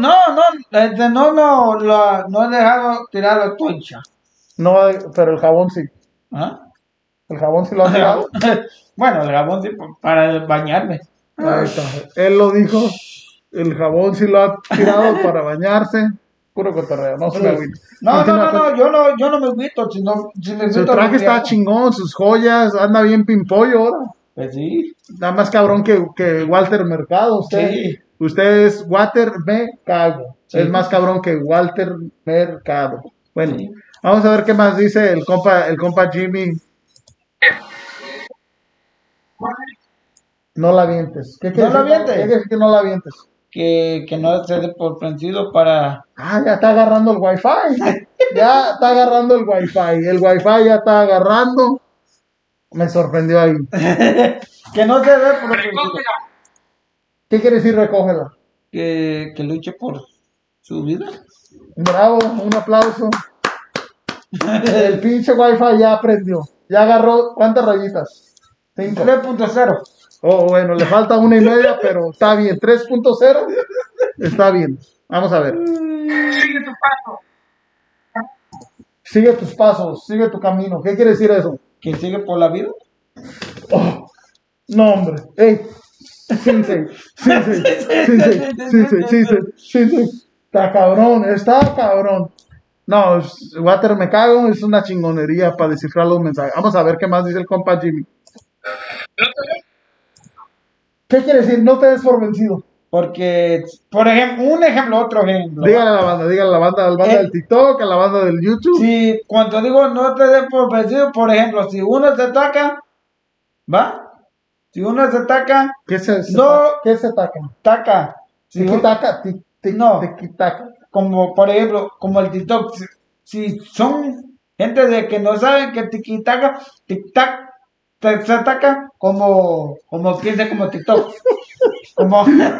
No he dejado tirar la toalla.
No, pero el jabón sí.
¿Ah?
El jabón sí lo ha tirado.
Bueno, el jabón sí, para bañarme.
Ahí está. Él lo dijo. El jabón sí lo ha tirado para bañarse. Puro cotorreo, no se me agüite. Continúa.
yo no me agüito, si me
Su
agüito
traje está
limpiarlo.
chingón, sus joyas, anda bien pimpollo ahora.
Pues sí,
Está más cabrón que Walter Mercado.
sí,
Usted es Walter Mercado.
sí,
Es más cabrón que Walter Mercado. Bueno,
sí.
vamos a ver qué más dice el compa Jimmy. No la vientes. ¿Qué quiere
No lo
decir? ¿Qué quiere
avientes.
decir que no la vientes?
Que no se dé por vencido para...
Ah, ya está agarrando el wifi. Ya está agarrando el wifi. El wifi ya está agarrando. Me sorprendió ahí.
que no se dé por vencido.
¿Qué quiere decir recógela?
Que luche por su vida.
Bravo, un aplauso. El pinche wifi ya aprendió. Ya agarró, ¿cuántas rayitas? 5.
3.0.
Oh, bueno, le falta 1.5, pero está bien. 3.0 está bien. Vamos a ver.
Sigue tu paso.
Sigue tus pasos, sigue tu camino. ¿Qué quiere decir eso?
Que sigue por la vida.
Oh, no, hombre. Ey. Sí. Está cabrón. No, Water me cago, es una chingonería para descifrar los mensajes. Vamos a ver qué más dice el compa Jimmy. ¿Qué quiere decir? No te des por vencido.
Porque, por ejemplo, otro ejemplo.
Dígale a la banda del TikTok, a la banda del YouTube.
Si cuando digo no te des por vencido, por ejemplo, si uno se ataca, ¿va? Si uno se ataca,
¿Qué se taca?
taca. Si
¿Tiki
uno-
taca?
no,
Tiki taca.
como por ejemplo, como el TikTok. Si son gente de que no saben que tiki-taka, tic-tac, se ataca piensa como TikTok. Como,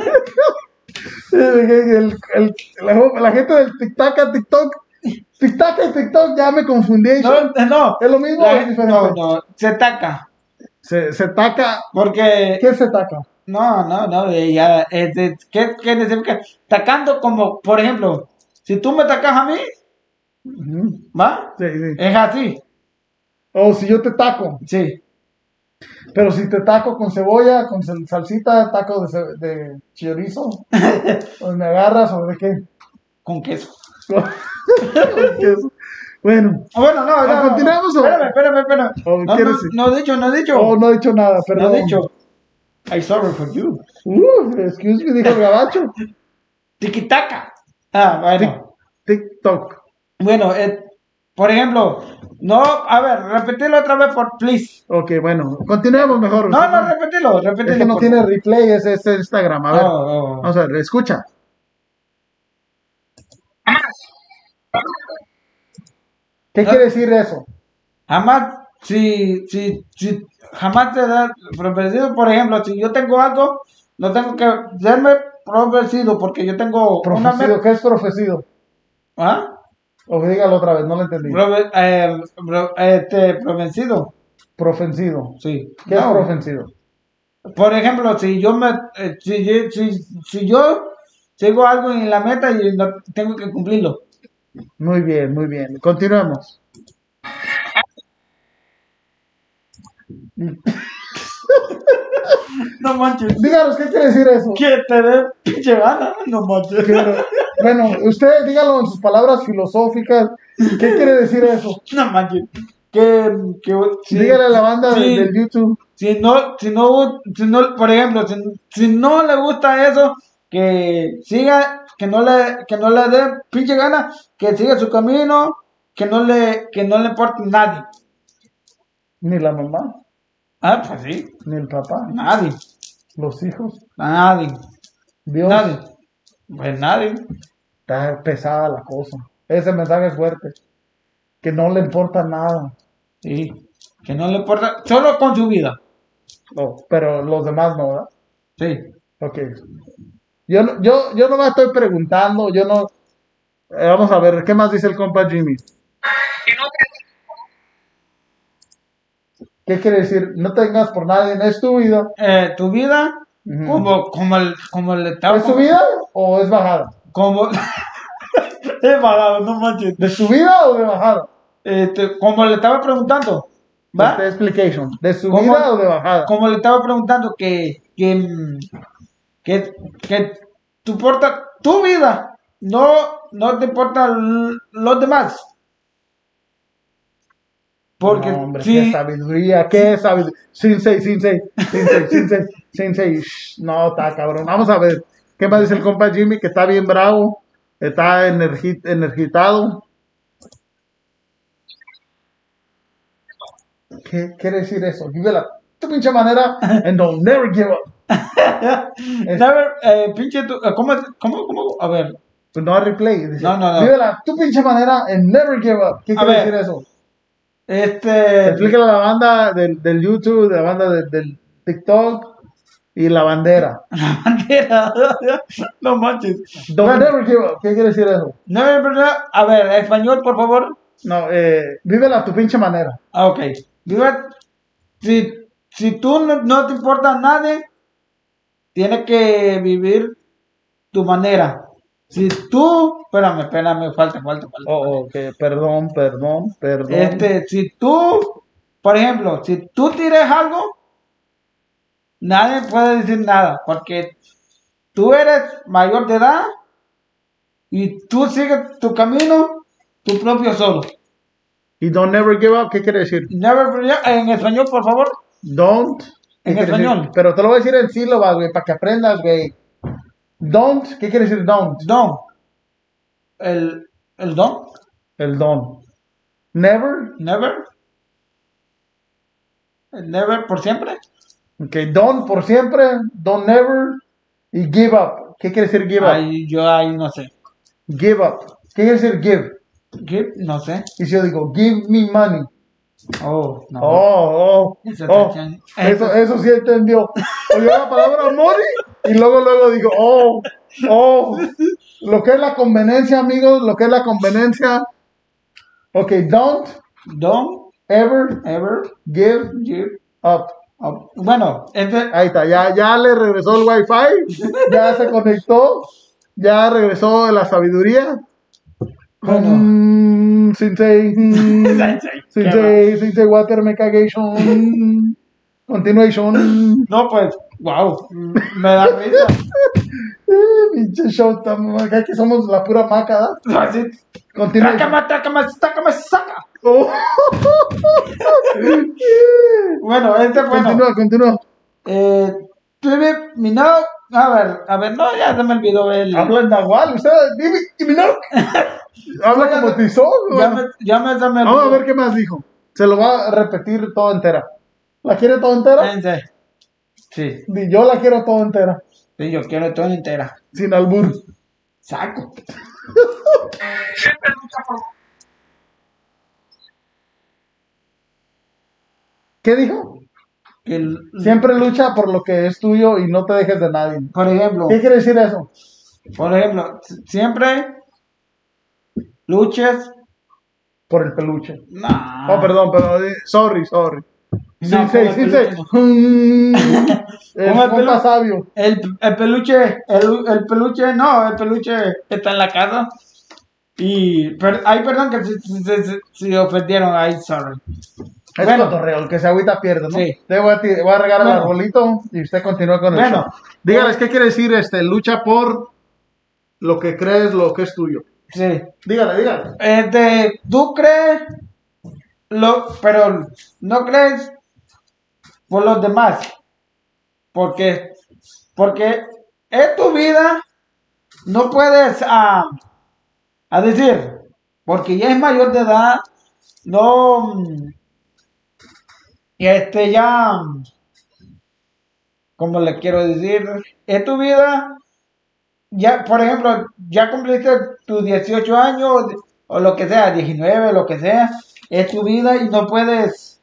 La gente del TikTok y TikTok ya me confundí.
no,
¿Es lo mismo o es diferente?
no, se ataca.
Se taca.
Porque,
¿Qué se taca?
no, ya, ¿qué quiere decir? Tacando como, por ejemplo, si tú me atacas a mí, ¿va?
Sí.
Es así,
O si yo te taco.
sí.
Pero si te taco con cebolla, con salsita, taco de chorizo, pues me agarras o de qué.
Con queso.
Con queso. Bueno,
Bueno, no.
¿continuamos o?
Espérame.
¿O
No,
quieres?
no he dicho.
Oh, no he dicho nada,
No
perdón.
he dicho. I'm sorry for you.
Excuse me, dijo el gabacho.
Tiki-taka. Bueno.
TikTok.
Bueno, por ejemplo, no, a ver, repetilo otra vez por please.
Ok, bueno, continuemos mejor.
No, repetilo.
Es que no
por
tiene
favor.
replay ese Instagram. A ver,
Oh.
vamos a ver, escucha. ¿Qué quiere decir eso?
Jamás, si jamás te da profecido, por ejemplo, si yo tengo algo, no tengo que serme profecido porque yo tengo una
Profecido, ¿qué es profecido?
¿Ah?
O dígalo otra vez, no lo entendí.
Profecido,
Profencido.
sí.
¿Qué es
No.
profencido?
Por ejemplo, si yo si yo sigo algo en la meta y no tengo que cumplirlo.
Muy bien, muy bien. Continuemos.
No manches.
Díganos, ¿qué quiere decir eso?
Que te dé pinche gana. No manches.
Bueno, usted dígalo en sus palabras filosóficas. ¿Qué quiere decir eso?
No manches.
Dígale a la banda del YouTube.
Si no, por ejemplo, si no le gusta eso, que siga, que no le dé pinche gana, que siga su camino, que no le importe nadie.
Ni la mamá,
Ah, pues sí,
ni el papá,
nadie,
los hijos,
nadie,
Dios.
nadie, pues nadie.
Está pesada la cosa. Ese mensaje es fuerte. Que no le importa nada.
Sí, que no le importa, solo con su vida.
Pero los demás no, ¿verdad?
Sí.
Ok. Yo no me estoy preguntando, yo no. Vamos a ver, ¿qué más dice el compa Jimmy? ¿Qué quiere decir? No tengas por nadie, es tu vida.
Tu vida,
Ujú.
como le estaba.
¿Es subida o es bajada?
Como es bajado, no manches.
¿De subida o de bajada?
Como le estaba preguntando, ¿va?
Explication. ¿De
¿Cómo?
subida o de bajada?
Como le estaba preguntando que tú importa tu vida, no te importan los demás. Porque
No, hombre,
si,
qué sabiduría. Sensei. No, está cabrón. Vamos a ver. ¿Qué más dice el compa Jimmy? Que está bien bravo. Está energizado. ¿Qué quiere decir eso? Vívela tu pinche manera and don't never give up.
pinche ¿cómo? A ver.
No replay. Dice,
No.
Vívela tu pinche manera and never give up. ¿Qué quiere decir eso? Explícale a la banda del YouTube, de la banda del TikTok y la bandera.
La bandera. No manches.
Don't never give up. ¿Qué quiere decir eso?
A ver, español, por favor.
No, vívela a tu pinche manera.
Ok. Si tú no te importa a nadie, tienes que vivir tu manera. Si tú, espérame, falta.
Ok, perdón.
Si tú, por ejemplo, si tú tires algo, nadie puede decir nada, porque tú eres mayor de edad y tú sigues tu camino, tu propio solo.
Y don't never give up, ¿qué quiere decir?
En español, por favor.
Don't.
En español.
Decir? Pero te lo voy a decir en sílabas, güey, para que aprendas, güey. Don't, ¿qué quiere decir don't?
Don't. El don't.
El don't. Never.
Never por siempre.
Ok, don't por siempre, don't never y give up. ¿Qué quiere decir give up?
Yo ahí no sé.
Give up. ¿Qué quiere decir give?
Give, no sé.
Y si yo digo, give me money.
Oh, no.
Eso sí entendió. Oyó la palabra money y luego digo, lo que es la conveniencia, amigos, lo que es la conveniencia. Ok, don't ever give up.
Bueno,
ahí está, ya le regresó el wifi, ya se conectó, ya regresó la sabiduría.
Bueno.
Sensei water megation continuation.
No, pues, wow, me da risa.
Pinche show, acá que somos la pura maca, ¿da?
Así,
Continúa.
tácame, saca.
Oh.
Bueno,
Continúa.
Mi no, a ver, no, ya se me olvidó el.
Habla en nahual, usted, dime, no. Habla como tizón.
Ya me se me
Vamos a
olvidó.
ver qué más dijo. Se lo va a repetir toda entera. ¿La quiere toda entera?
Sí,
Yo la quiero toda entera.
sí, yo quiero toda entera.
Sin albur.
Saco.
¿Qué dijo?
Que
Siempre lucha por lo que es tuyo y no te dejes de nadie.
por ejemplo,
¿Qué quiere decir eso?
siempre luches.
Por el peluche.
No.
Oh, perdón, sorry.
No,
Sensei. El compa sabio.
El peluche, el peluche, no, el peluche está en la casa. Ay, perdón que si ofendieron, ay, sorry.
Es
Bueno.
cotorreo, el que se agüita pierde, ¿no?
Sí.
Te voy a regar el
Bueno.
arbolito y usted continúa con el
Bueno.
show. Dígales, ¿qué quiere decir lucha por lo que crees, lo que es tuyo?
Sí.
Dígale.
Tú crees, pero no crees por los demás. Porque es tu vida, no puedes a decir, porque ya es mayor de edad, no, ya, como le quiero decir, es tu vida, ya, por ejemplo, ya cumpliste tus 18 años, o lo que sea, 19, lo que sea, es tu vida y no puedes,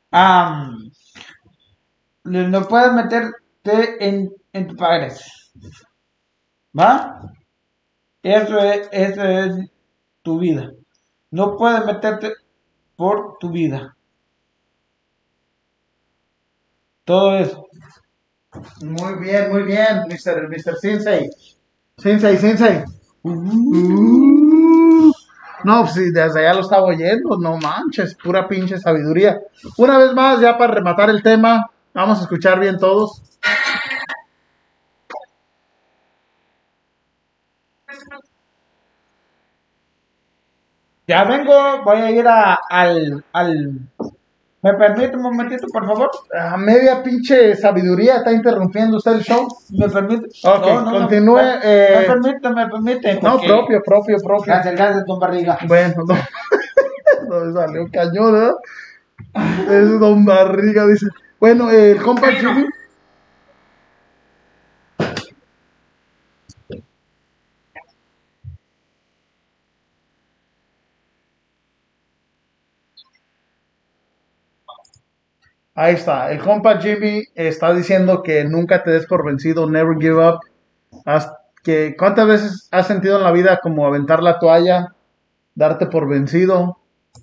no puedes meterte en tus padres, ¿va? Eso es tu vida. No puedes meterte por tu vida. Todo eso.
Muy bien, Mr. Sensei. Sensei. No, pues sí, desde allá lo estaba oyendo, no manches, pura pinche sabiduría. Una vez más, ya para rematar el tema, vamos a escuchar bien todos.
Ya vengo, voy a ir al... ¿Me permite un momentito, por favor?
A media pinche sabiduría está interrumpiendo usted el show.
¿Me permite?
Ok, continúe.
Me permite.
No, propio.
Gracias, don Barriga.
Bueno, no. No me salió cañón, ¿verdad? Es don Barriga, dice. Bueno, el compa Jimmy. Ahí está, el compa Jimmy está diciendo que nunca te des por vencido, never give up. ¿Cuántas veces has sentido en la vida como aventar la toalla, darte por vencido?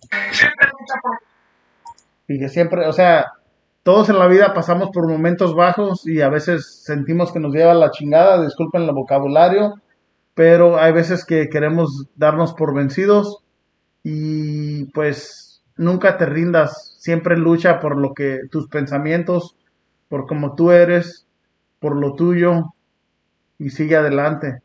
Y que siempre, o sea, todos en la vida pasamos por momentos bajos y a veces sentimos que nos lleva la chingada, disculpen el vocabulario, pero hay veces que queremos darnos por vencidos y pues nunca te rindas, siempre lucha por lo que tus pensamientos, por como tú eres, por lo tuyo y sigue adelante.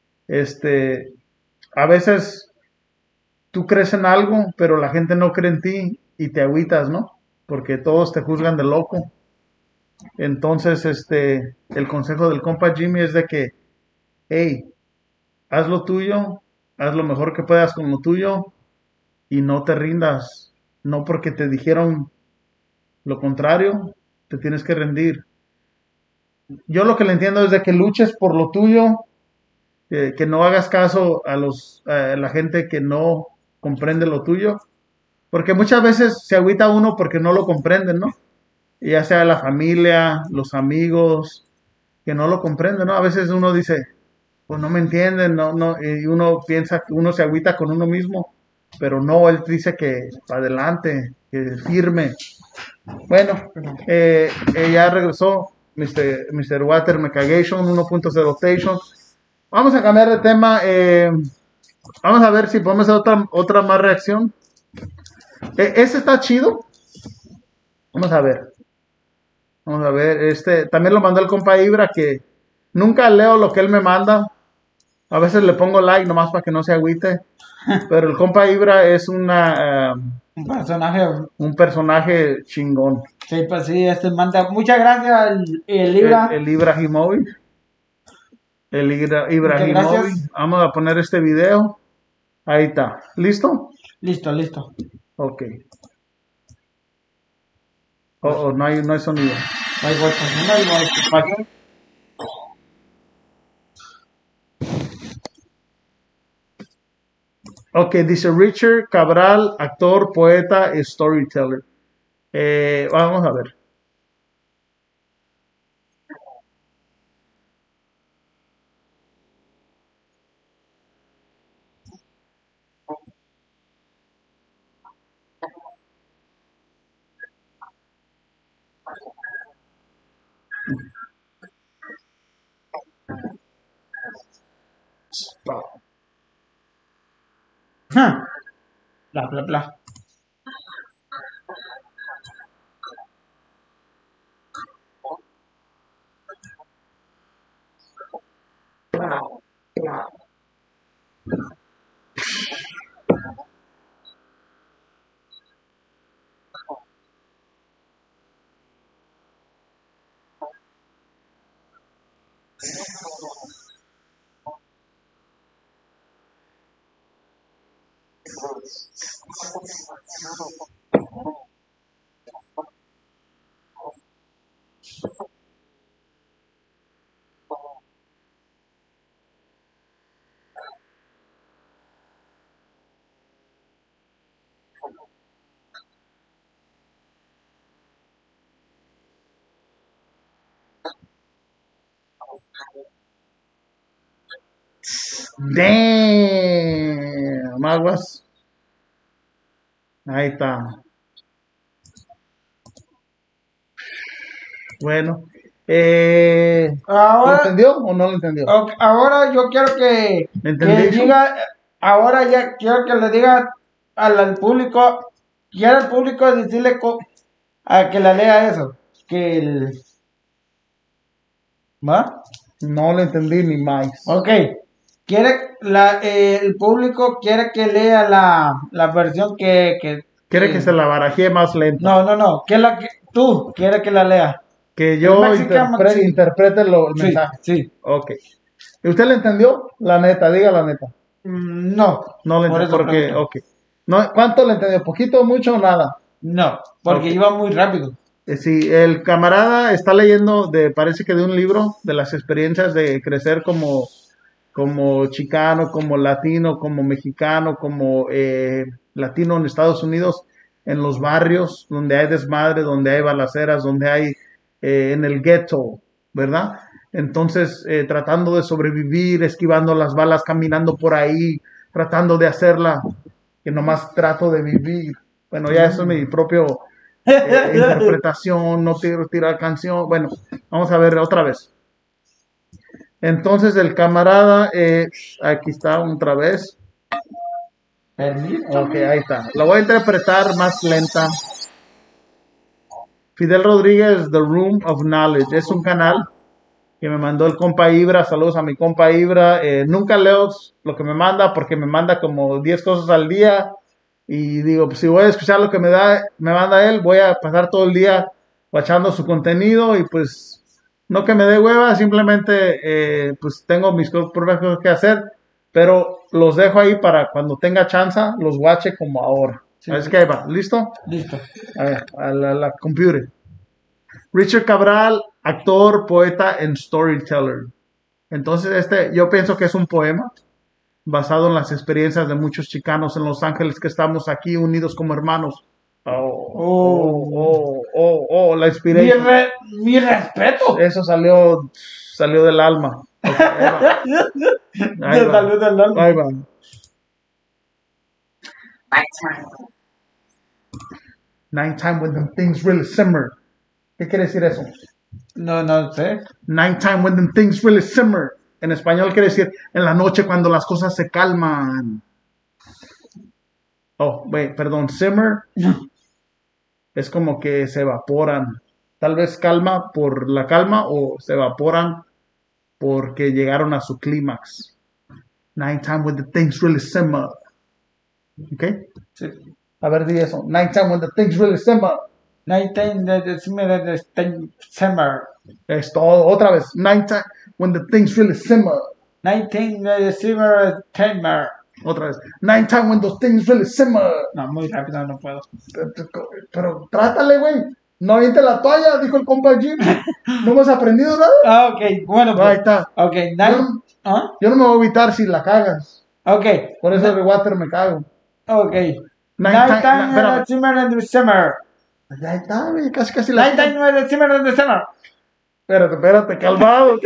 A veces tú crees en algo, pero la gente no cree en ti y te agüitas, ¿no? Porque todos te juzgan de loco. Entonces, el consejo del compa Jimmy es de que, hey, haz lo tuyo, haz lo mejor que puedas con lo tuyo y no te rindas. No porque te dijeron lo contrario, te tienes que rendir. Yo lo que le entiendo es de que luches por lo tuyo, que no hagas caso a la gente que no comprende lo tuyo, porque muchas veces se agüita uno porque no lo comprenden, ¿no? Ya sea la familia, los amigos, que no lo comprenden, ¿no? A veces uno dice, pues no me entienden, no, y uno piensa que uno se agüita con uno mismo, pero no, él dice que adelante, que firme. Bueno, ya regresó Mr. Water Megagation 1.0 Station. Vamos a cambiar de tema. Vamos a ver si podemos hacer otra más reacción. Ese está chido. Vamos a ver. También lo mandó el compa Ibra que Nunca leo lo que él me manda. A veces le pongo like nomás para que no se agüite. Pero el compa Ibra es
Un personaje.
un personaje chingón.
Sí, pues sí, manda. Muchas gracias, el Libra.
El Ibrahimovic.
Muchas
Ibrahimovic.
gracias.
Vamos a poner este video. Ahí está. ¿Listo?
Listo.
Ok. No hay sonido.
Ahí voy poniendo.
Ok, dice Richard Cabral, actor, poeta y storyteller. Vamos a ver.
Bla.
Damn, aguas. Ahí está. Bueno. ¿Lo
Ahora,
entendió o no lo entendió?
ahora yo quiero que
¿Entendí?
diga, ahora ya quiero que le diga al público, quiero al público decirle a que la lea eso, que ¿va?
No lo entendí ni más.
Ok, el público quiere que lea la versión
Quiere que se la barajee más lento.
No, tú quieres que la lea.
Que yo
Sí.
interprete el
Sí,
mensaje.
sí.
Ok. ¿Y usted le entendió? La neta, diga la neta.
No,
No le
por
entendió.
eso
Porque,
pregunto.
ok. No, ¿cuánto le entendió? ¿Poquito, mucho o nada?
No, porque
Ok.
iba muy rápido.
Sí, el camarada está leyendo parece que de un libro de las experiencias de crecer como chicano, como latino, como mexicano, como latino en Estados Unidos, en los barrios donde hay desmadre, donde hay balaceras, donde hay en el ghetto, ¿verdad? Entonces, tratando de sobrevivir, esquivando las balas, caminando por ahí, tratando de hacerla, que nomás trato de vivir. Bueno, ya eso es mi propio interpretación, no quiero tirar canción. Bueno, vamos a ver otra vez. Entonces el camarada, aquí está otra vez. Ok, ahí está. Lo voy a interpretar más lenta. Fidel Rodríguez, The Room of Knowledge. Es un canal que me mandó el compa Ibra. Saludos a mi compa Ibra. Nunca leo lo que me manda porque me manda como 10 cosas al día. Y digo, pues si voy a escuchar lo que me manda él, voy a pasar todo el día watchando su contenido y pues no que me dé hueva, simplemente pues tengo mis propias cosas que hacer, pero los dejo ahí para cuando tenga chance, los watche como ahora.
Sí,
Así
sí.
que ahí va, ¿listo?
Listo.
A ver, a la computer. Richard Cabral, actor, poeta and storyteller. Entonces yo pienso que es un poema basado en las experiencias de muchos chicanos en Los Ángeles que estamos aquí unidos como hermanos. La inspiración.
Mi respeto.
Eso salió del alma. Okay, ahí va.
Salió del alma.
Ahí va. Nighttime when them things really simmer. ¿Qué quiere decir eso?
No sé.
Nighttime when them things really simmer. En español quiere decir en la noche cuando las cosas se calman. Perdón, simmer es como que se evaporan. Tal vez calma por la calma o se evaporan porque llegaron a su clímax. Nighttime when the things really simmer. ¿Ok?
Sí.
A ver, di eso. Nighttime when the things really simmer.
Nighttime the summer.
Esto, otra vez. Nighttime when the things really simmer.
Nighttime the summer timer.
Otra vez. Nighttime when those things really simmer.
No, muy rápido no puedo.
Pero trátale, güey. No aviente la toalla, dijo el compa Jim. ¿No hemos aprendido nada?
Ah, ok, bueno, pues.
Ahí está.
Ok,
Yo no me voy a evitar si la cagas.
Ok.
Por eso el water me cago.
Ok.
Nighttime,
the summer and the summer.
Ya está, güey. Casi la.
Nighttime the summer and the summer.
Espérate, calmado.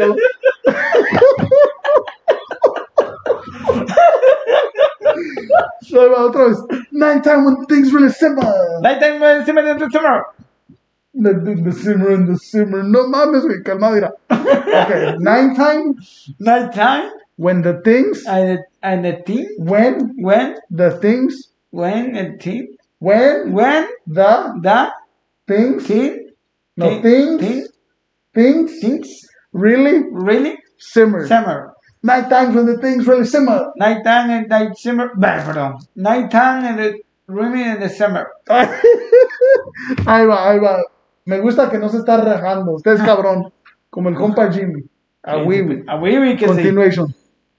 Otra vez. Nighttime when things really simmer.
Nighttime the summer and the summer.
The simmer. No mames, güey. Calmado, mira. Okay. Nighttime when the things.
And the thing.
When the things.
When the thing.
When
the
things.
thing.
No,
thing,
things. Really simmer.
Summer.
Nighttime when the things really simmer.
Nighttime and the summer. Perdón. Nighttime and the really in the summer.
Ahí va. Me gusta que no se está rajando. Usted es cabrón. Como el compa Jimmy. A Wiwi.
Que
Continuation.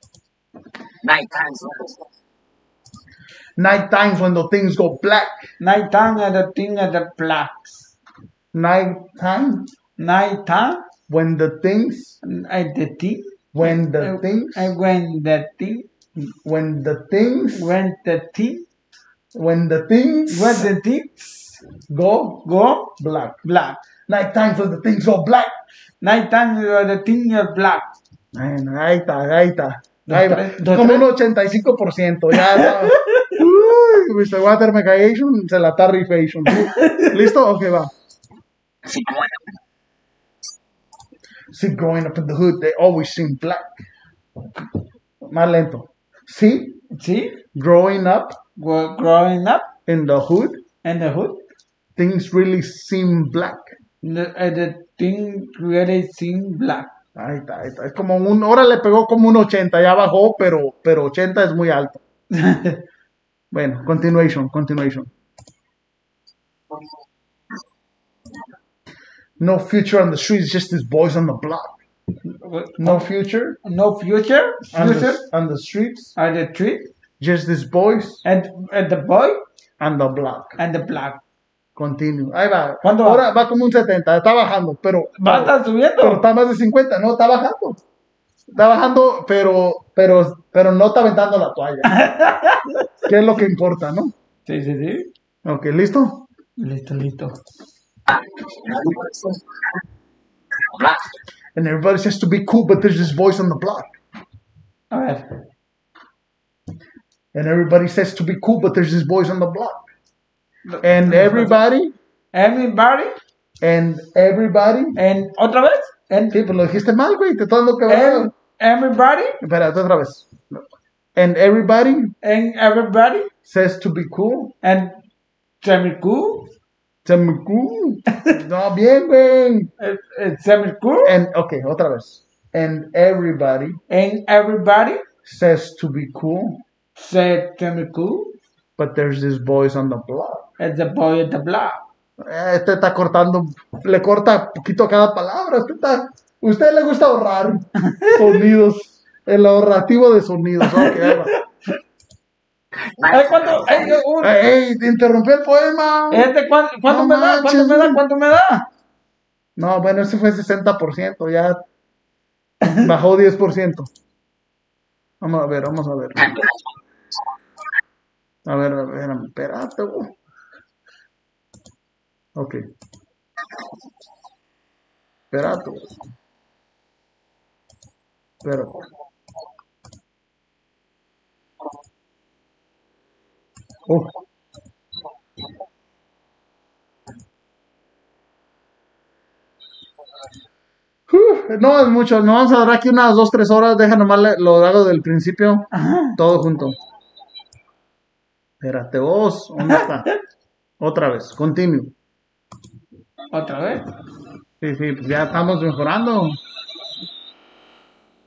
Night times when the things go black.
Nighttime and the thing and the blacks.
Nighttime when the things.
And the thing.
When the things.
And when the thing.
When the things.
When the thing.
When the things.
When the things.
Go black. Night times when the things go black.
Nighttime when the thing is black.
Ahí está. Ahí va. Como un 85%. Ya está. Mr. Watermecagation se la está rifation. ¿Listo? Ok, va. See, growing up in the hood, they always seem black. Más lento. See, growing up in the hood, things really seem black.
The thing really seem black.
Ahí está. Es como ahora le pegó como un 80, ya bajó, pero 80 es muy alto. Bueno, continuation. No future on the streets, just these boys on the block. No future
on
the streets,
on the street,
just these boys
and the boy
and the block. Continue. Ahí va.
¿Cuánto va?
Ahora va como un 70, está bajando, pero
está subiendo.
Pero está más de 50, no, está bajando. Está bajando, pero no está aventando la toalla. ¿Qué es lo que importa, no?
Sí.
Ok, ¿listo?
Listo.
And everybody says to be cool, but there's this voice on the block.
A ver.
And everybody says to be cool, but there's this voice on the block. And everybody.
And otra vez.
Sí, pues lo dijiste mal, güey. Te estoy dando que ver.
Everybody.
Espérate otra vez. And everybody says to be cool.
And semi-cool.
No, bien, güey.
Semi-cool.
Okay, otra vez. And everybody
says
to be cool.
Semi-cool.
But there's this boys on the block.
It's the boy at the block.
Este está cortando, le corta poquito cada palabra. Usted le gusta ahorrar sonidos, el ahorrativo de sonidos. Okay, ahí va. Te interrumpí el poema.
¿Cuánto me da?
No, bueno, ese fue 60%, ya bajó 10%. Vamos a ver. A ver, espérate, güey. Ok. Espérate. No es mucho, no vamos a dar aquí unas 2-3 horas, deja nomás lo hago del principio, todo junto. Espérate vos, ¿dónde está? Otra vez, continue.
¿Otra vez?
Sí, pues ya estamos mejorando.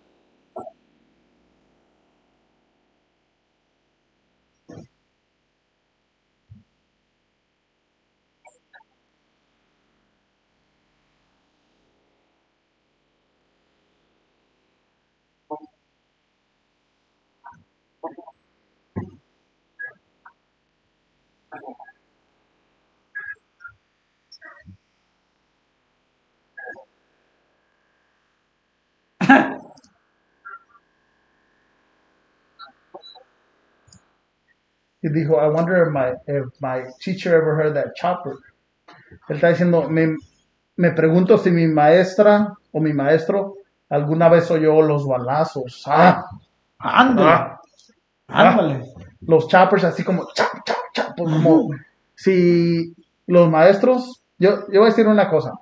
y dijo, I wonder if my teacher ever heard that chopper. Él está diciendo, me pregunto si mi maestra o mi maestro alguna vez oyó los balazos.
Ándale,
Ah,
ándale.
los choppers así como, chap, chap, chap, pues como si los maestros, yo voy a decir una cosa,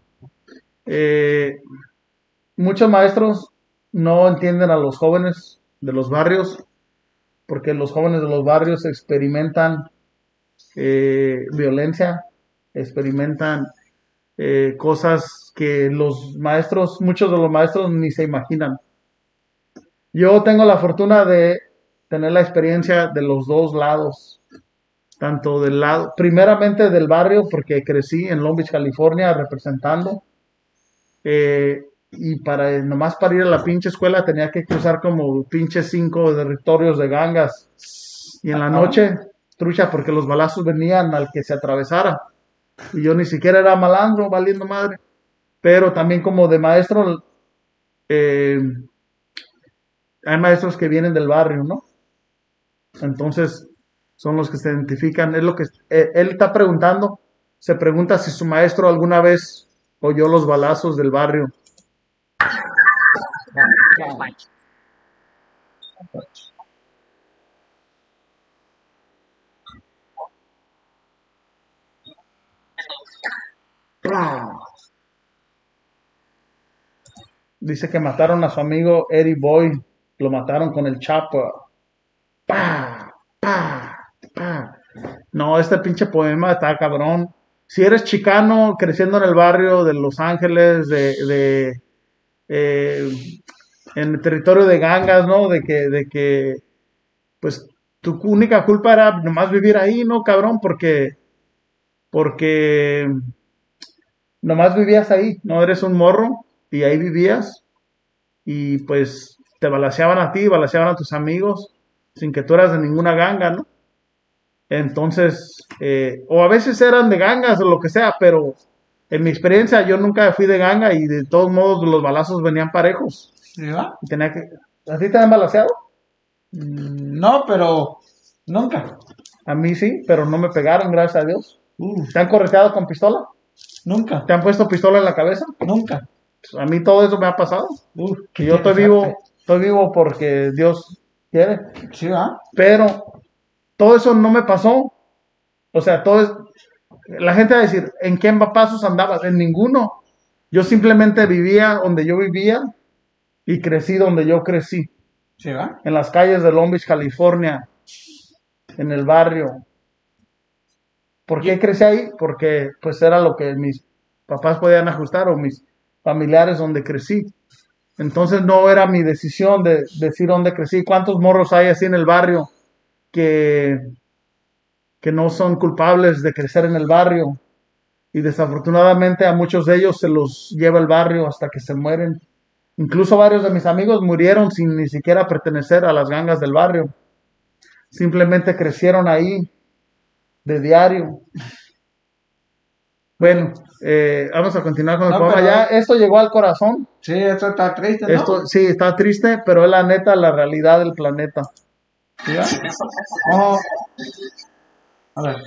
eh, muchos maestros no entienden a los jóvenes de los barrios porque los jóvenes de los barrios experimentan violencia, experimentan cosas que los maestros, muchos de los maestros ni se imaginan. Yo tengo la fortuna de tener la experiencia de los dos lados, tanto del lado, primeramente del barrio, porque crecí en Long Beach, California, representando, y nomás para ir a la pinche escuela tenía que cruzar como pinche 5 territorios de gangas, y en la noche, trucha, porque los balazos venían al que se atravesara, y yo ni siquiera era malandro, valiendo madre, pero también como de maestro, eh, hay maestros que vienen del barrio, ¿no? Entonces, son los que se identifican. Es lo que él está preguntando. Se pregunta si su maestro alguna vez oyó los balazos del barrio. Dice que mataron a su amigo Eddie Boy. Lo mataron con el chopper. ¡Pah! ¡Pah! ¡Pah! No, este pinche poema está cabrón. Si eres chicano, creciendo en el barrio de Los Ángeles, eh, en el territorio de gangas, ¿no? Pues, tu única culpa era nomás vivir ahí, ¿no, cabrón? Porque nomás vivías ahí, no eres un morro, y ahí vivías, y pues te balaceaban a ti, balaceaban a tus amigos, sin que tú eras de ninguna ganga, ¿no? Entonces, o a veces eran de gangas o lo que sea, pero en mi experiencia yo nunca fui de ganga y de todos modos los balazos venían parejos.
¿Sí va?
Y tenía que... ¿A ti te han balaceado?
No, pero nunca.
A mí sí, pero no me pegaron, gracias a Dios.
Uf,
¿Te han correteado con pistola?
nunca,
¿Te han puesto pistola en la cabeza?
nunca.
Pues a mí todo eso me ha pasado.
Uf,
Y yo estoy vivo porque Dios quiere.
¿Sí va?
Pero todo eso no me pasó. O sea, todo es... La gente va a decir, ¿en qué pasos andabas? En ninguno. Yo simplemente vivía donde yo vivía y crecí donde yo crecí.
¿Sí va?
En las calles de Long Beach, California, en el barrio. ¿Por qué crecí ahí? Porque pues era lo que mis papás podían ajustar o mis familiares donde crecí. Entonces no era mi decisión de decir dónde crecí. ¿Cuántos morros hay así en el barrio que, que no son culpables de crecer en el barrio? Y desafortunadamente a muchos de ellos se los lleva el barrio hasta que se mueren. Incluso varios de mis amigos murieron sin ni siquiera pertenecer a las gangas del barrio. Simplemente crecieron ahí de diario. Bueno, vamos a continuar con el
No,
programa.
pero-
Ya esto llegó al corazón.
Sí, eso está triste, ¿no?
Esto sí está triste, pero es la neta, la realidad del planeta.
¿Sí va? Oh, a ver.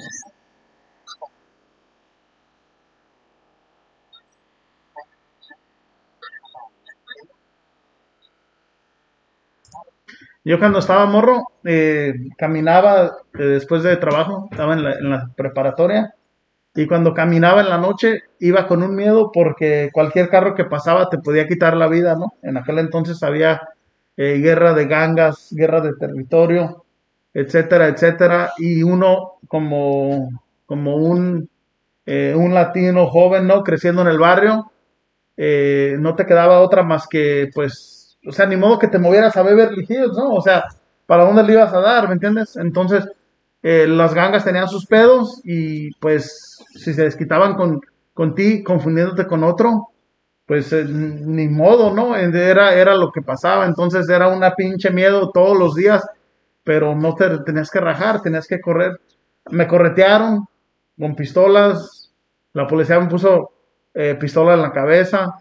Yo cuando estaba morro, caminaba después de trabajo, estaba en la preparatoria, y cuando caminaba en la noche iba con un miedo porque cualquier carro que pasaba te podía quitar la vida, ¿no? En aquel entonces había guerra de gangas, guerra de territorio, etcétera, etcétera, y uno como un latino joven, ¿no? Creciendo en el barrio, no te quedaba otra más que, pues, o sea, ni modo que te movieras a Beverly Hills, ¿no? O sea, ¿para dónde le ibas a dar, me entiendes? Entonces, las gangas tenían sus pedos y, pues, si se desquitaban con ti, confundiéndote con otro, pues, ni modo, ¿no? Era lo que pasaba, entonces era una pinche miedo todos los días, pero no te tenías que rajar, tenías que correr. Me corretearon con pistolas, la policía me puso pistola en la cabeza,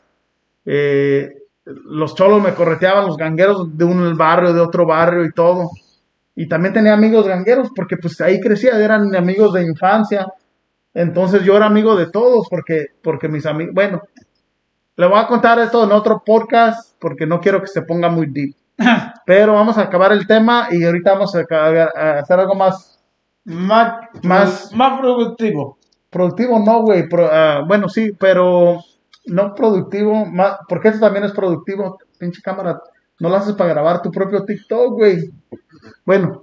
los cholos me correteaban, los gangueros de un barrio, de otro barrio y todo. y también tenía amigos gangueros porque pues ahí crecía, eran amigos de infancia. Entonces yo era amigo de todos porque mis amigos, bueno, le voy a contar esto en otro podcast porque no quiero que se ponga muy deep. Pero vamos a acabar el tema y ahorita vamos a hacer algo más
Más productivo.
productivo, no, güey. Bueno, sí, pero no productivo, porque esto también es productivo. Pinche cámara, no lo haces para grabar tu propio TikTok, güey. Bueno.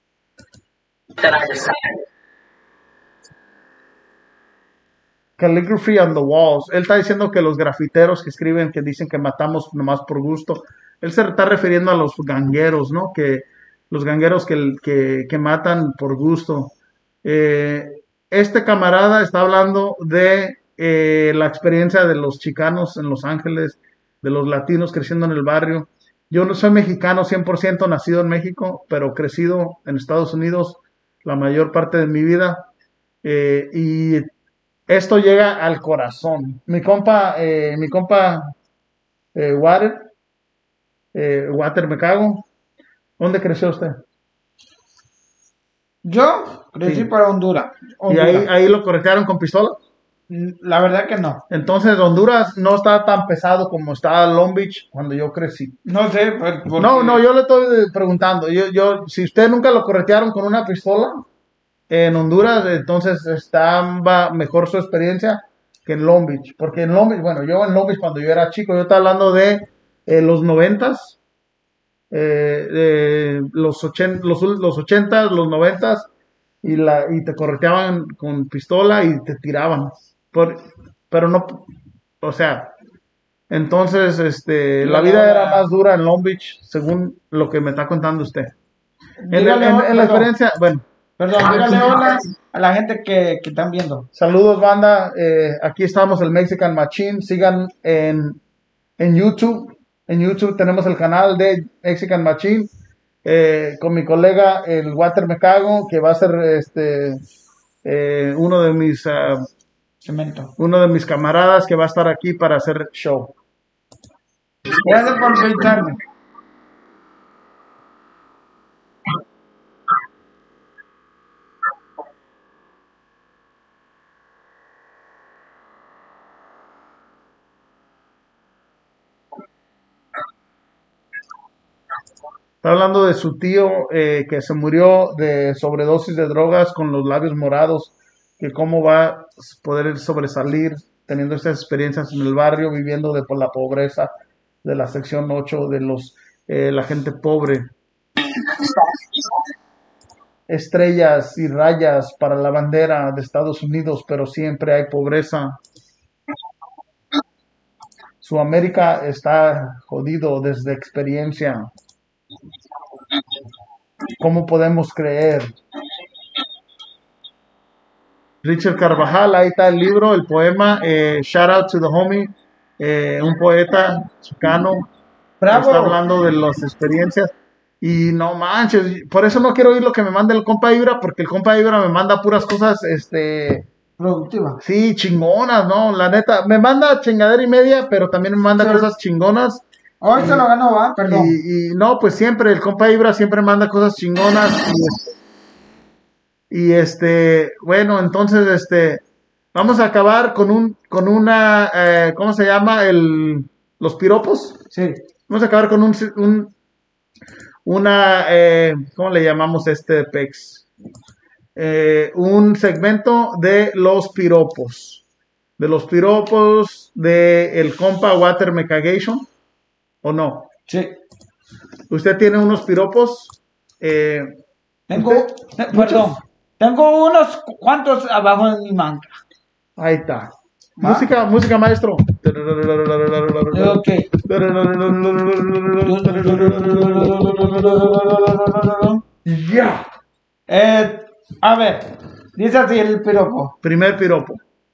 Calligraphy on the walls. Él está diciendo que los grafiteros que escriben, que dicen que matamos nomás por gusto, él se está refiriendo a los gangueros, ¿no? Que los gangueros que matan por gusto. Este camarada está hablando de la experiencia de los chicanos en Los Ángeles, de los latinos creciendo en el barrio. Yo no soy mexicano 100% nacido en México, pero crecido en Estados Unidos la mayor parte de mi vida. Y esto llega al corazón. Mi compa, Water, Water me cago. ¿Dónde creció usted?
Yo crecí
Sí.
para Honduras.
¿Y ahí lo corretearon con pistola?
La verdad que no.
Entonces Honduras no está tan pesado como estaba Long Beach cuando yo crecí.
No sé, porque...
No, yo le estoy preguntando. Si usted nunca lo corretearon con una pistola en Honduras, entonces estaba mejor su experiencia que en Long Beach. Porque en Long Beach, bueno, yo en Long Beach cuando yo era chico, yo estaba hablando de los 90s, los 80s, los 90s, y te correteaban con pistola y te tiraban. Pero no, o sea, entonces la vida era más dura en Long Beach, según lo que me está contando usted. En la experiencia, bueno.
Perdón, dígale hola a la gente que están viendo.
Saludos, banda. Aquí estamos, el Mexican Machine. Sigan en YouTube. En YouTube tenemos el canal de Mexican Machine. Con mi colega, el Water Me Cago, que va a ser uno de mis camaradas que va a estar aquí para hacer show.
Gracias por invitarme.
Está hablando de su tío que se murió de sobredosis de drogas con los labios morados, que cómo va a poder sobresalir teniendo estas experiencias en el barrio, viviendo por la pobreza de la sección 8 de la gente pobre. Estrellas y rayas para la bandera de Estados Unidos, pero siempre hay pobreza. Sudamérica está jodido desde experiencia. ¿Cómo podemos creer? Richard Carvajal, ahí está el libro, el poema, Shout Out to the Homie, un poeta chicano.
¡Bravo!
Está hablando de las experiencias. Y no manches, por eso no quiero oír lo que me manda el compa Ibra, porque el compa Ibra me manda puras cosas,
productiva.
Sí, chingonas, ¿no? La neta, me manda chingadera y media, pero también me manda cosas chingonas.
Hoy se lo ganó, ¿va? Perdón.
Y no, pues siempre, el compa Ibra siempre manda cosas chingonas. Bueno, entonces, vamos a acabar con una, ¿cómo se llama? Los piropos.
Sí.
Vamos a acabar con ¿cómo le llamamos Pex? Un segmento de los piropos. De los piropos de el compa Water Mecagation, ¿o no?
Sí.
¿Usted tiene unos piropos?
Perdón. Tengo unos cuantos abajo de mi manga.
Ahí está. Música, maestro.
Ok.
Ya.
A ver, dice así el piropo.
Primer piropo.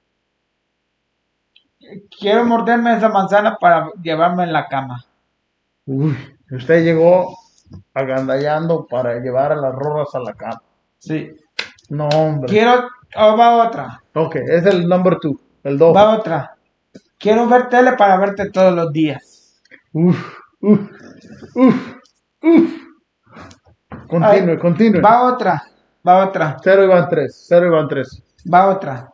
Quiero morderme esa manzana para llevarme en la cama.
Uy, usted llegó agandallando para llevar a las rorras a la cama.
Sí.
No, hombre.
Va otra.
Ok, es el number 2, el 2.
Va otra. Quiero ver tele para verte todos los días.
Continúe.
Va otra.
0 y van 3. 0 y van 3.
Va otra.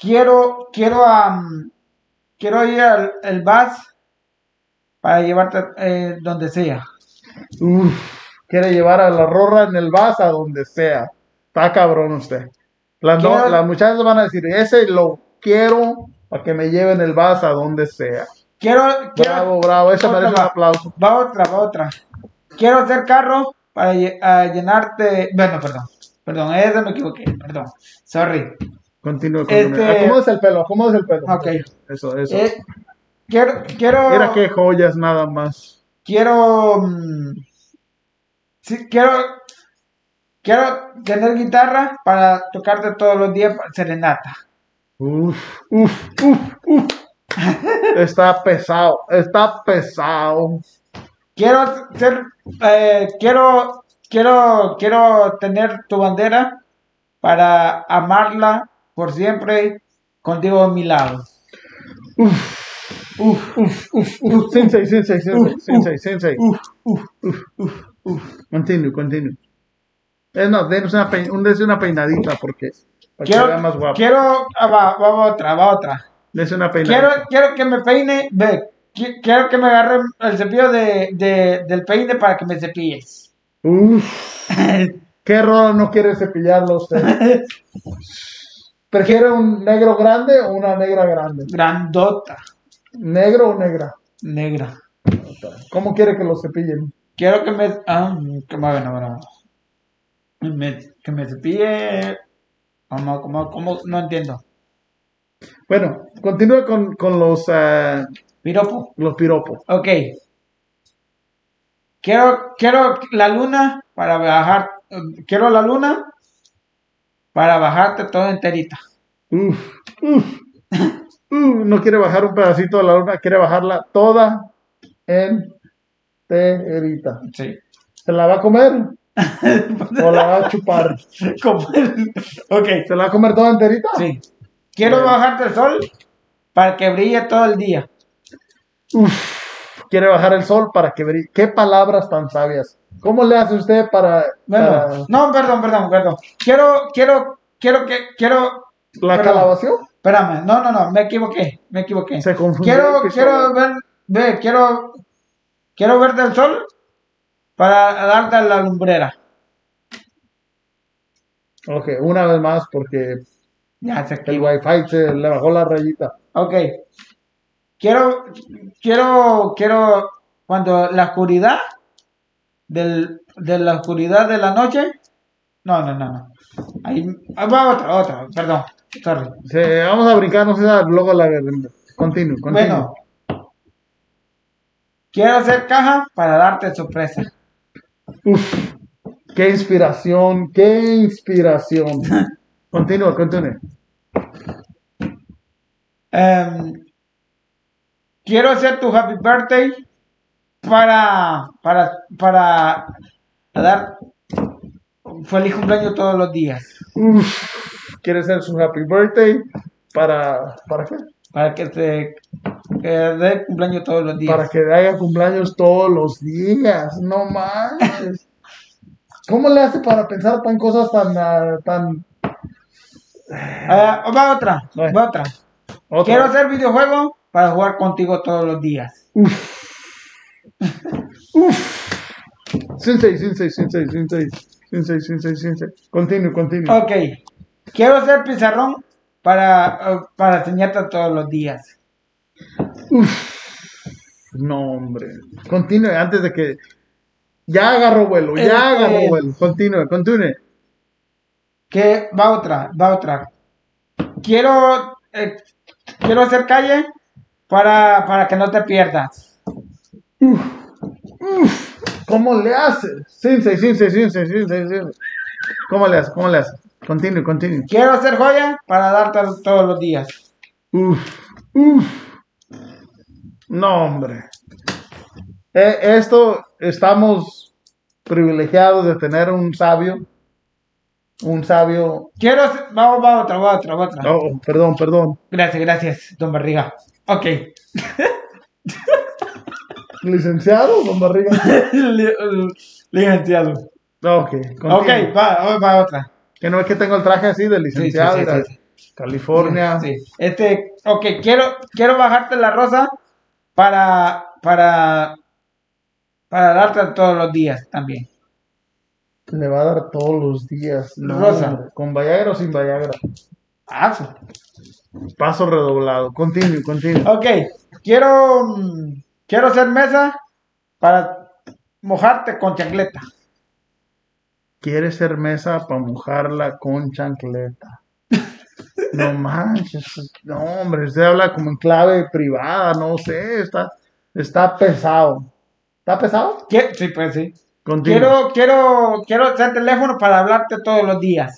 Quiero ir al bus para llevarte donde sea.
Quiere llevar a la rorra en el vas a donde sea. Está cabrón usted. Las muchachas van a decir, ese lo quiero para que me lleven el vas a donde sea. Bravo. Eso merece un aplauso.
Va otra. Quiero hacer carro para llenarte. Bueno, perdón, eso me equivoqué. Perdón. Sorry.
Continúe. Acomódese el pelo.
Ok.
Eso.
Quiero.
Mira qué joyas nada más.
Quiero tener guitarra para tocarte todos los días serenata.
Uf. Está pesado.
Quiero tener tu bandera para amarla por siempre contigo a mi lado.
Sensei. Continue. No, denos una peinadita porque para que vea más guapo.
Va otra.
Dese una peinadita.
Quiero que me peine, quiero que me agarre el cepillo del peine para que me cepilles.
Qué raro no quiere cepillarlo usted. ¿Prefiere un negro grande o una negra grande?
Grandota.
¿Negro o negra?
Negra.
¿Cómo quiere que lo cepillen?
Quiero que me... que me cepille... ¿Cómo? No entiendo.
Bueno, continúe con los...
Piropo.
Los piropos.
Ok. Quiero la luna para bajar... Quiero la luna para bajarte toda enterita.
No quiere bajar un pedacito de la luna, quiere bajarla toda enterita.
Sí.
¿Se la va a comer? ¿O la va a chupar?
Ok.
¿Se la va a comer toda enterita?
Sí. Quiero bajarte el sol para que brille todo el día.
Quiere bajar el sol para que brille. ¿Qué palabras tan sabias? ¿Cómo le hace usted para...?
No, perdón. Quiero...
¿La calabació?
Espérame, no, me equivoqué.
Se confundió.
Quiero verte el sol para darte la lumbrera.
Ok, una vez más porque
Ya se
el wifi se le bajó la rayita.
Ok. Quiero cuando la oscuridad de la oscuridad de la noche. No. Ahí va otra, perdón. Sorry.
Vamos a brincarnos luego la... Continúe.
Bueno. Quiero hacer caja para darte sorpresa.
Qué inspiración. Continúe.
Quiero hacer tu happy birthday para dar feliz cumpleaños todos los días.
Quiere hacer su happy birthday ¿para qué?
Para que dé cumpleaños todos los días.
Para que haya cumpleaños todos los días. No manches. ¿Cómo le hace para pensar cosas tan...
Va otra. Quiero hacer videojuegos para jugar contigo todos los días.
Sensei. Continue.
Ok. Quiero hacer pizarrón para enseñarte todos los días.
No, hombre. Continúe antes de que... Ya agarró vuelo. Continúe.
Que va otra. Quiero hacer calle para que no te pierdas.
¿Cómo le hace? Sensei. ¿Cómo le hace? Continúe.
Quiero hacer joya para darte todos los días.
No, hombre. Estamos privilegiados de tener un sabio.
Va otra.
Oh, perdón.
Gracias, don Barriga. Ok.
¿Licenciado, don Barriga?
Licenciado.
Ok,
Ok,
continúo.
va otra.
Que no es que tengo el traje así de
Sí,
licenciado,
sí, sí,
mira,
sí, sí.
California.
Sí. Ok, quiero bajarte la rosa para darte todos los días también.
Le va a dar todos los días. No,
Rosa.
hombre. ¿Con Viagra o sin Viagra?
Ah, sí.
Paso redoblado. Continue, continue.
Ok, quiero, quiero hacer mesa para mojarte con chancleta.
Quiere ser mesa para mojarla con chancleta. No manches. No, hombre. Usted habla como en clave privada. No sé. Está pesado. ¿Está pesado?
Sí, pues sí.
Continue.
Quiero hacer teléfono para hablarte todos los días.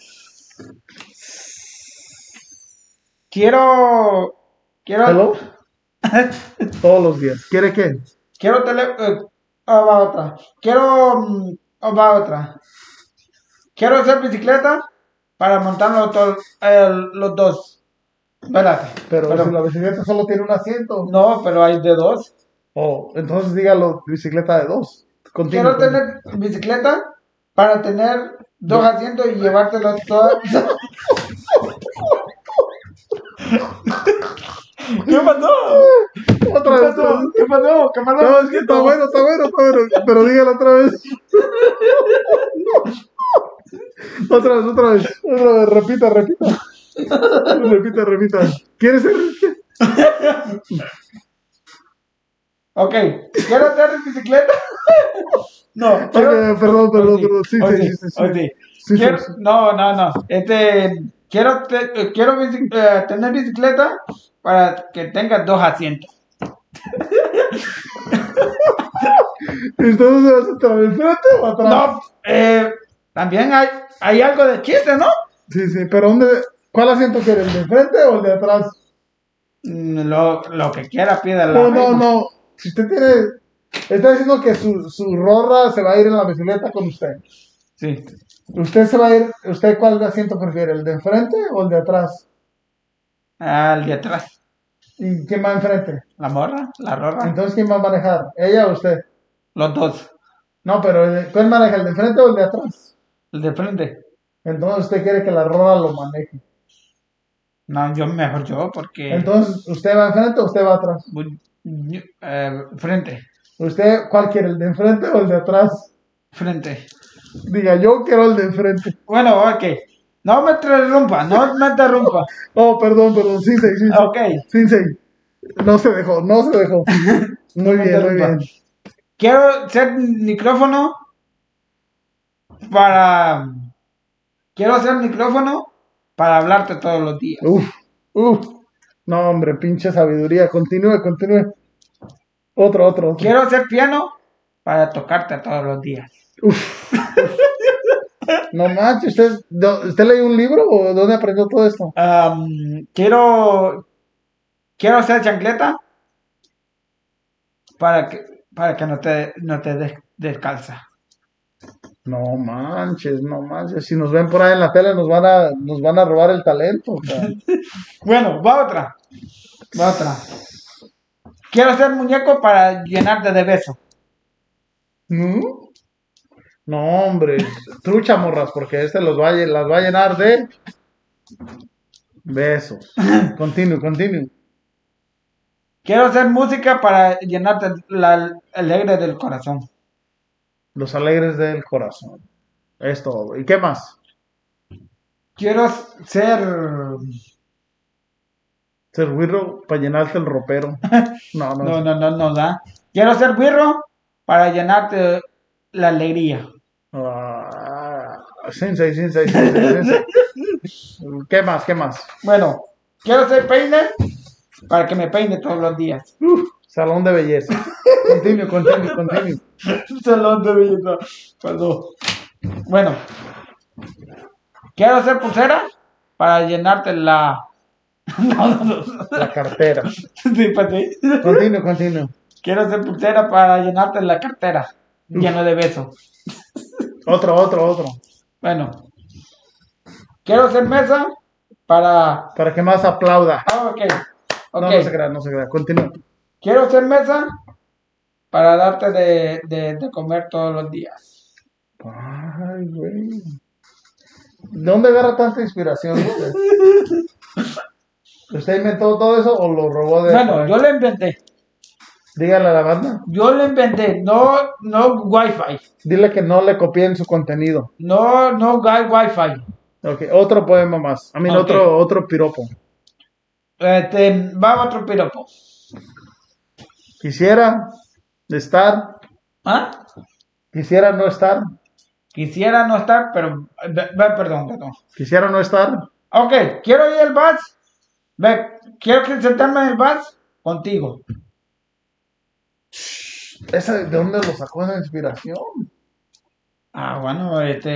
Quiero, quiero,
Hello. Todos los días. ¿Quiere qué?
quiero va otra. Va otra. Quiero hacer bicicleta para montarlo los dos. Espérate,
Pero si
pero
la bicicleta solo tiene un asiento.
no, pero hay de dos.
Oh, entonces dígalo, bicicleta de dos. Continúe,
Quiero
continúe.
tener bicicleta para tener dos
Do-
asientos y llevártelo todo. ¿Qué pasó?
Otra vez, otra vez.
¿Qué pasó? ¿Qué pasó?
No,
No
es que está
entiendo.
bueno, está bueno, está bueno. Pero dígalo otra vez. Otra vez, otra vez. Otra vez, repita, repita. Repita, repita. ¿Quieres ser?
Ok, quiero hacer bicicleta. No,
Ok,
quiero.
perdón,
Hoy
perdón,
sí,
perdón. Sí,
hoy
sí,
sí,
sí, sí, sí.
hoy sí.
Sí, sí,
Quiero,
sí.
no. Quiero tener bicicleta para que tengas dos asientos.
Entonces, ¿vas a estar de frente o atrás?
No, también hay algo de chiste, ¿no?
Sí, sí, pero ¿cuál asiento quiere? ¿El de frente o el de atrás?
Lo que quiera pide la
No, no,
reina.
no. Si usted tiene. Está diciendo que su rorra se va a ir en la bicicleta con usted.
Sí.
¿Usted se va a ir? ¿Usted cuál asiento prefiere? ¿El de enfrente o el de atrás?
Al de atrás.
¿Y quién va enfrente?
La morra, la rorra.
Entonces, ¿quién va a manejar? ¿Ella o usted?
Los dos.
No, pero ¿cuál maneja? ¿El de enfrente o el de atrás?
El de frente.
Entonces, usted quiere que la rorra lo maneje.
No, mejor yo, porque.
Entonces, ¿usted va enfrente o usted va atrás?
Frente.
¿Usted cuál quiere? ¿El de enfrente o el de atrás?
Frente.
Diga, yo quiero el de enfrente.
Bueno, ok. No me interrumpa, no me interrumpa.
Oh, perdón, perdón. Sí, sí, sí, sí.
Ok,
Sí, sí. No se dejó, no se dejó.
no
Muy
me
bien, muy
interrumpa.
bien.
Quiero ser micrófono para. Quiero ser micrófono para hablarte todos los días.
Uf, uf. No, hombre, pinche sabiduría. Continúe, continúe. Otro, otro, otro.
Quiero ser piano para tocarte todos los días.
Uf. No manches, ¿usted leyó un libro o dónde aprendió todo esto?
Quiero ser chancleta para que no te descalza.
No manches, no manches. Si nos ven por ahí en la tele nos van a robar el talento. O sea.
Bueno, va otra. Va otra. Quiero ser muñeco para llenarte de besos.
¿Mm? No, hombre, trucha morras, porque las va a llenar de besos. Continue, continue.
Quiero hacer música para llenarte la alegre del corazón.
Los alegres del corazón. Es todo. ¿Y qué más?
Quiero ser.
Servirlo para llenarte el ropero. No, no.
No da. Quiero ser birro para llenarte la alegría.
Sensei, sensei, sensei, sensei. ¿Qué más? ¿Qué más?
Bueno, quiero ser peine para que me peine todos los días.
Salón de belleza. Continue, continue, continue.
Salón de belleza. Perdón. Bueno, quiero hacer pulsera para llenarte la.
La cartera.
Sí, pues sí.
Continue, continue.
Quiero hacer pulsera para llenarte la cartera. Lleno de besos.
Otro, otro, otro.
Bueno, quiero hacer mesa para.
Para que más aplauda.
Ok. Ok.
No, no se crea, no se crea. Continúa.
Quiero hacer mesa para darte de comer todos los días.
Ay, güey. ¿De dónde agarra tanta inspiración usted? ¿Usted inventó todo eso o lo robó de...
Bueno, yo lo inventé.
Dígale a la banda.
Yo lo inventé, no Wi-Fi.
Dile que no le copien su contenido.
No Wi-Fi.
Ok, otro poema más. A mí,
Ok.
otro piropo.
Va otro piropo.
Quisiera estar,
¿Ah?
quisiera no estar,
Quisiera no estar, pero... perdón.
quisiera no estar.
Ok, quiero ir al bus. Quiero que sentarme en el bus contigo.
¿De dónde lo sacó esa inspiración?
Ah, bueno,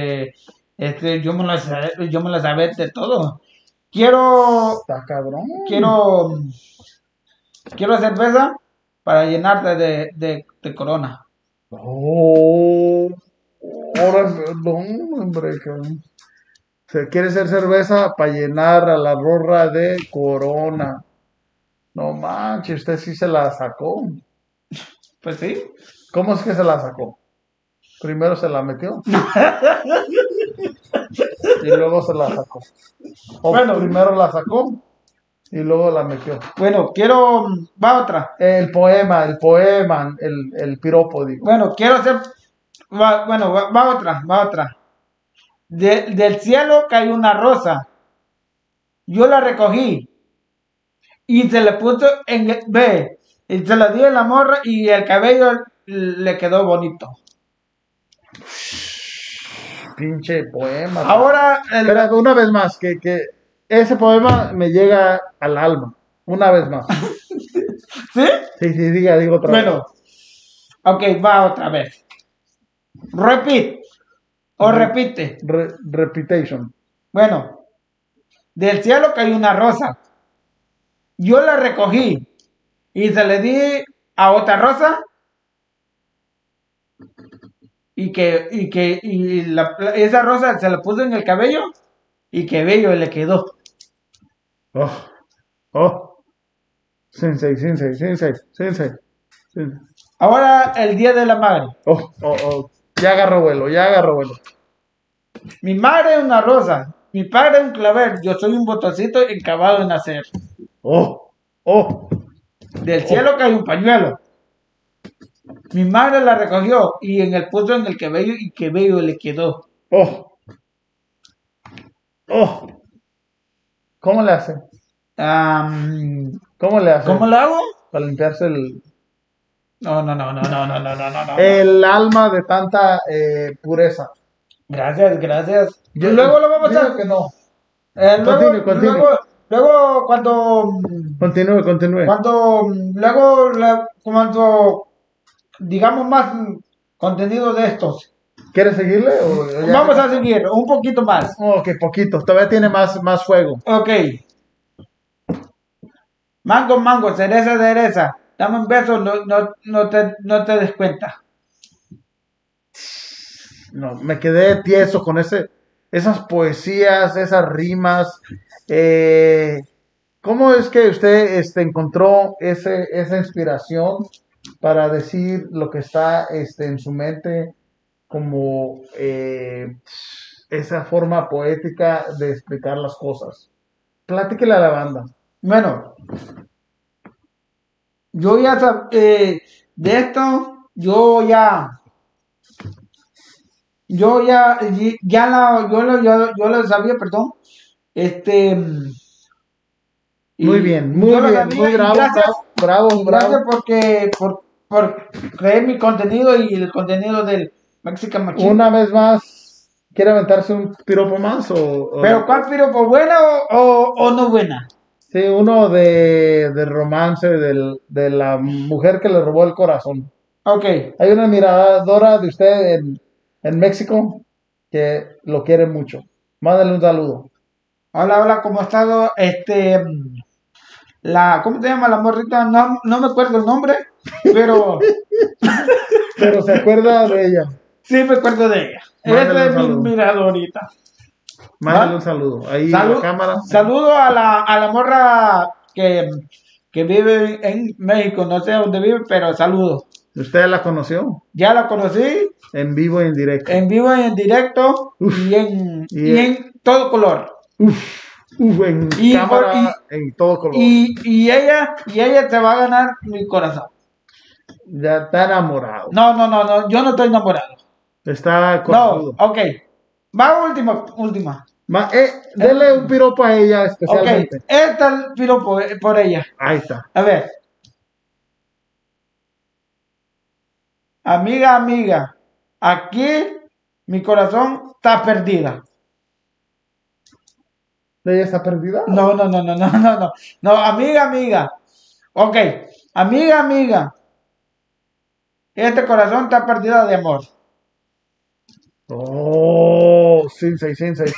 yo me la sabía de todo. Quiero,
Está cabrón.
quiero, quiero cerveza para llenarte de corona.
Oh, ahora, no, hombre, cabrón. Se quiere hacer cerveza para llenar a la rorra de Corona. No manches, usted sí se la sacó.
Pues sí.
¿Cómo es que se la sacó? Primero se la metió y luego se la sacó. O
Bueno.
primero la sacó y luego la metió.
Bueno, va otra.
El poema, el piropo, digo.
Bueno, va otra. Del cielo cayó una rosa. Yo la recogí y se le puso y se la di a la morra y el cabello le quedó bonito.
Pinche poema.
Ahora,
Espera, una vez más, que ese poema me llega al alma. Una vez más.
¿sí?
Sí, digo otra vez.
Bueno, ok, va otra vez. Repite.
Repetition.
Bueno, del cielo cayó una rosa. Yo la recogí y se le di a otra rosa esa rosa se la puso en el cabello y que bello le quedó.
Oh. Sensei.
Ahora el día de la madre.
Oh. Ya agarró vuelo.
Mi madre es una rosa, mi padre es un clavel, yo soy un botoncito acabado de nacer.
Oh.
Del cielo cae un pañuelo. Mi madre la recogió y puso en el cabello y que bello le quedó.
Oh. ¿Cómo le hace? ¿Cómo le hace?
¿Cómo lo hago?
Para limpiarse el...
No.
El alma de tanta pureza.
Gracias. Luego lo vamos a...
que no.
Continúe. Luego cuando...
Continúe.
Cuando digamos más contenido de estos.
¿Quieres seguirle?
Vamos a seguir, un poquito más.
Ok, poquito. Todavía tiene más fuego.
Ok. Mango, cereza. Dame un beso, no te des cuenta.
No, me quedé tieso con esas poesías, esas rimas. ¿Cómo es que usted encontró esa inspiración para decir lo que está en su mente como esa forma poética de explicar las cosas? Platíquele a la banda.
Bueno, yo ya de esto, yo lo sabía, perdón.
Muy bien, muy bravo, bravo.
Gracias por creer mi contenido y el contenido del Mexican Machine.
Una vez más, ¿quiere aventarse un piropo más?
¿Pero cuál piropo? ¿Buena o no buena?
Sí, uno de romance de la mujer que le robó el corazón.
Ok.
Hay una admiradora de usted en México que lo quiere mucho. Mándale un saludo.
Hola, ¿cómo ha estado? ¿Cómo se llama la morrita? No me acuerdo el nombre, pero...
Pero se acuerda de ella.
Sí, me acuerdo de ella. Esta es mi admiradorita.
Mándale un saludo. Ahí en la cámara.
Saludo a la morra que vive en México. No sé dónde vive, pero saludo.
¿Usted la conoció?
Ya la conocí
En vivo y en directo.
en vivo y en directo y en todo color.
En
Y,
cámara, en todo color.
y ella se va a ganar mi corazón.
Ya está enamorado.
No, yo no estoy enamorado.
Está
No,
corajudo.
ok. Va última.
Dele un piropo a ella
Ok,
especialmente.
esta el piropo por ella.
Ahí está.
A ver. Amiga, aquí mi corazón está perdida.
¿Ella está perdida?
No. No, amiga. Ok, amiga. Este corazón está perdido de amor.
Oh, Sensei.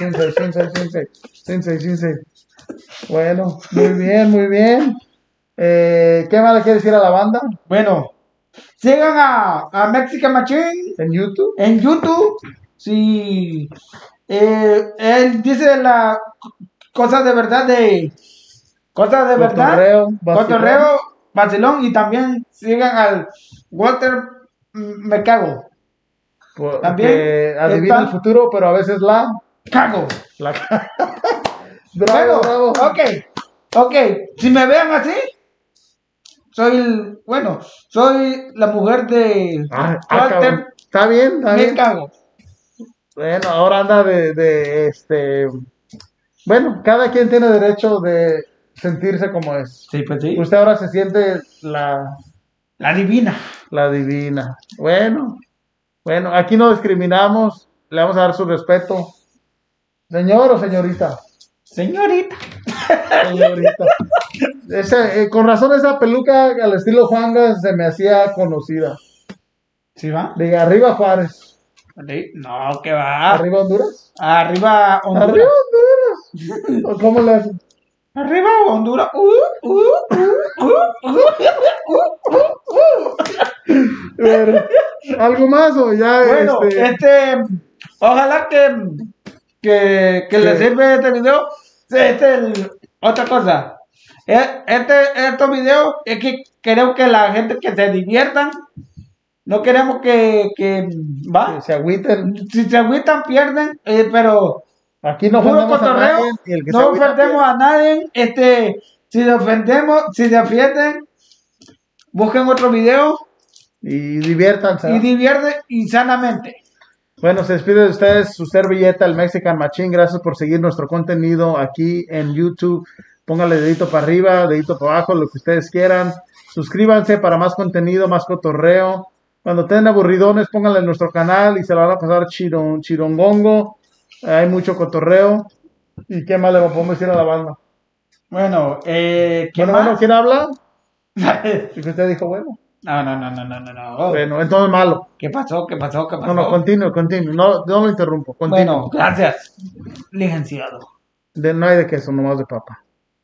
Bueno, muy bien. ¿Qué más le quiere decir a la banda?
Bueno, sigan a Mexican Machine
¿En YouTube?
en YouTube. Sí, él dice la cosas de verdad
Cotorreo, vacilón.
cotorreo, vacilón, y también sigan al Walter Me Cago. También
Que adivina
está
el futuro, pero a veces
Cago.
la
Bueno,
bravo.
ok, si me vean así, soy la mujer de
Cabrón.
Walter
Está bien.
Me Cago.
Bueno, ahora anda Bueno, cada quien tiene derecho de sentirse como es.
Sí, pues sí.
Usted ahora se siente la
Divina.
divina. Bueno, aquí no discriminamos, le vamos a dar su respeto. Señor o señorita.
Señorita.
Con razón esa peluca al estilo Juanga se me hacía conocida.
¿Sí va?
De arriba Juárez.
No, que va.
¿Arriba Honduras?
Arriba Honduras.
¿Arriba Honduras? ¿O cómo le hacen?
Arriba Honduras.
Pero, ¿algo más o ya?
Bueno, ojalá que les sirva este video. Otra cosa. Estos videos es que queremos que la gente que se diviertan. No queremos que
Que se agüiten.
Si se agüitan, pierden, pero
Aquí no
puro
ofendemos a
cotorreo,
nadie. Y el que se
no
agüita
ofendemos a nadie. Si se ofenden, busquen otro video
y diviértanse.
y divierten y sanamente.
Bueno, se despide de ustedes su servilleta, el Mexican Machine. Gracias por seguir nuestro contenido aquí en YouTube. Póngale dedito para arriba, dedito para abajo, lo que ustedes quieran. Suscríbanse para más contenido, más cotorreo. Cuando estén aburridones, pónganle en nuestro canal y se la van a pasar chirongongo. Hay mucho cotorreo. ¿Y qué más le podemos decir a la banda?
Bueno,
¿quién habla? Y que usted dijo, bueno.
No.
Bueno, entonces malo.
¿Qué pasó?
No, continúe. No lo interrumpo. Continúe.
Bueno, gracias, licenciado.
No hay de queso, nomás de papa.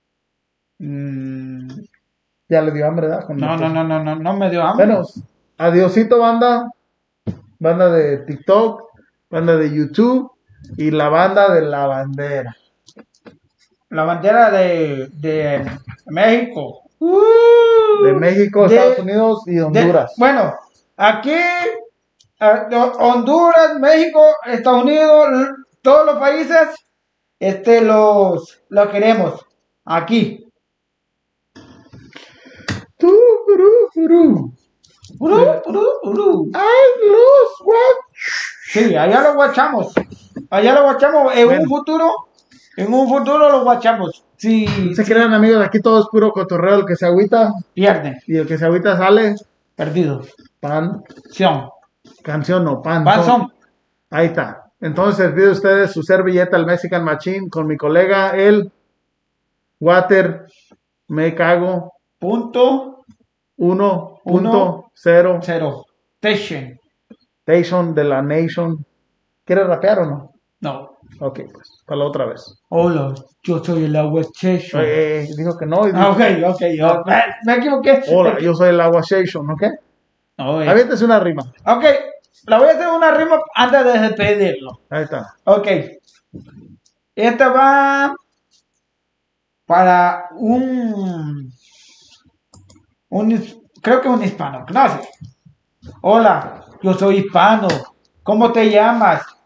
Ya le dio hambre, ¿verdad?
No me dio hambre.
Bueno, adiosito, banda. Banda de TikTok, banda de YouTube y la banda de la bandera.
La bandera de México.
De México, Estados Unidos y Honduras.
Bueno, aquí Honduras, México, Estados Unidos, todos los países, los queremos. Aquí.
¡Ay, los
Sí, allá lo guachamos. En un futuro lo guachamos. Sí,
se crean, amigos, aquí todo es puro cotorreo. El que se agüita
pierde.
Y el que se agüita sale
Perdido.
Canción o pan.
Son.
Ahí está. Entonces pide ustedes su servilleta, el Mexican Machine, con mi colega, el Water Me Cago.
Punto
1.0 Station de la Nation. ¿Quieres rapear o no?
No.
Ok, pues, para la otra vez.
Hola, yo soy el Agua Station.
Dijo que no.
Ok. Me equivoqué.
Hola, yo soy el Agua Station, ¿ok? Aviéntese una rima.
Ok, la voy a hacer una rima antes de despedirlo.
Ahí está.
Ok. Esta va para creo que un hispano. No sé. Hola, yo soy hispano. ¿Cómo te llamas?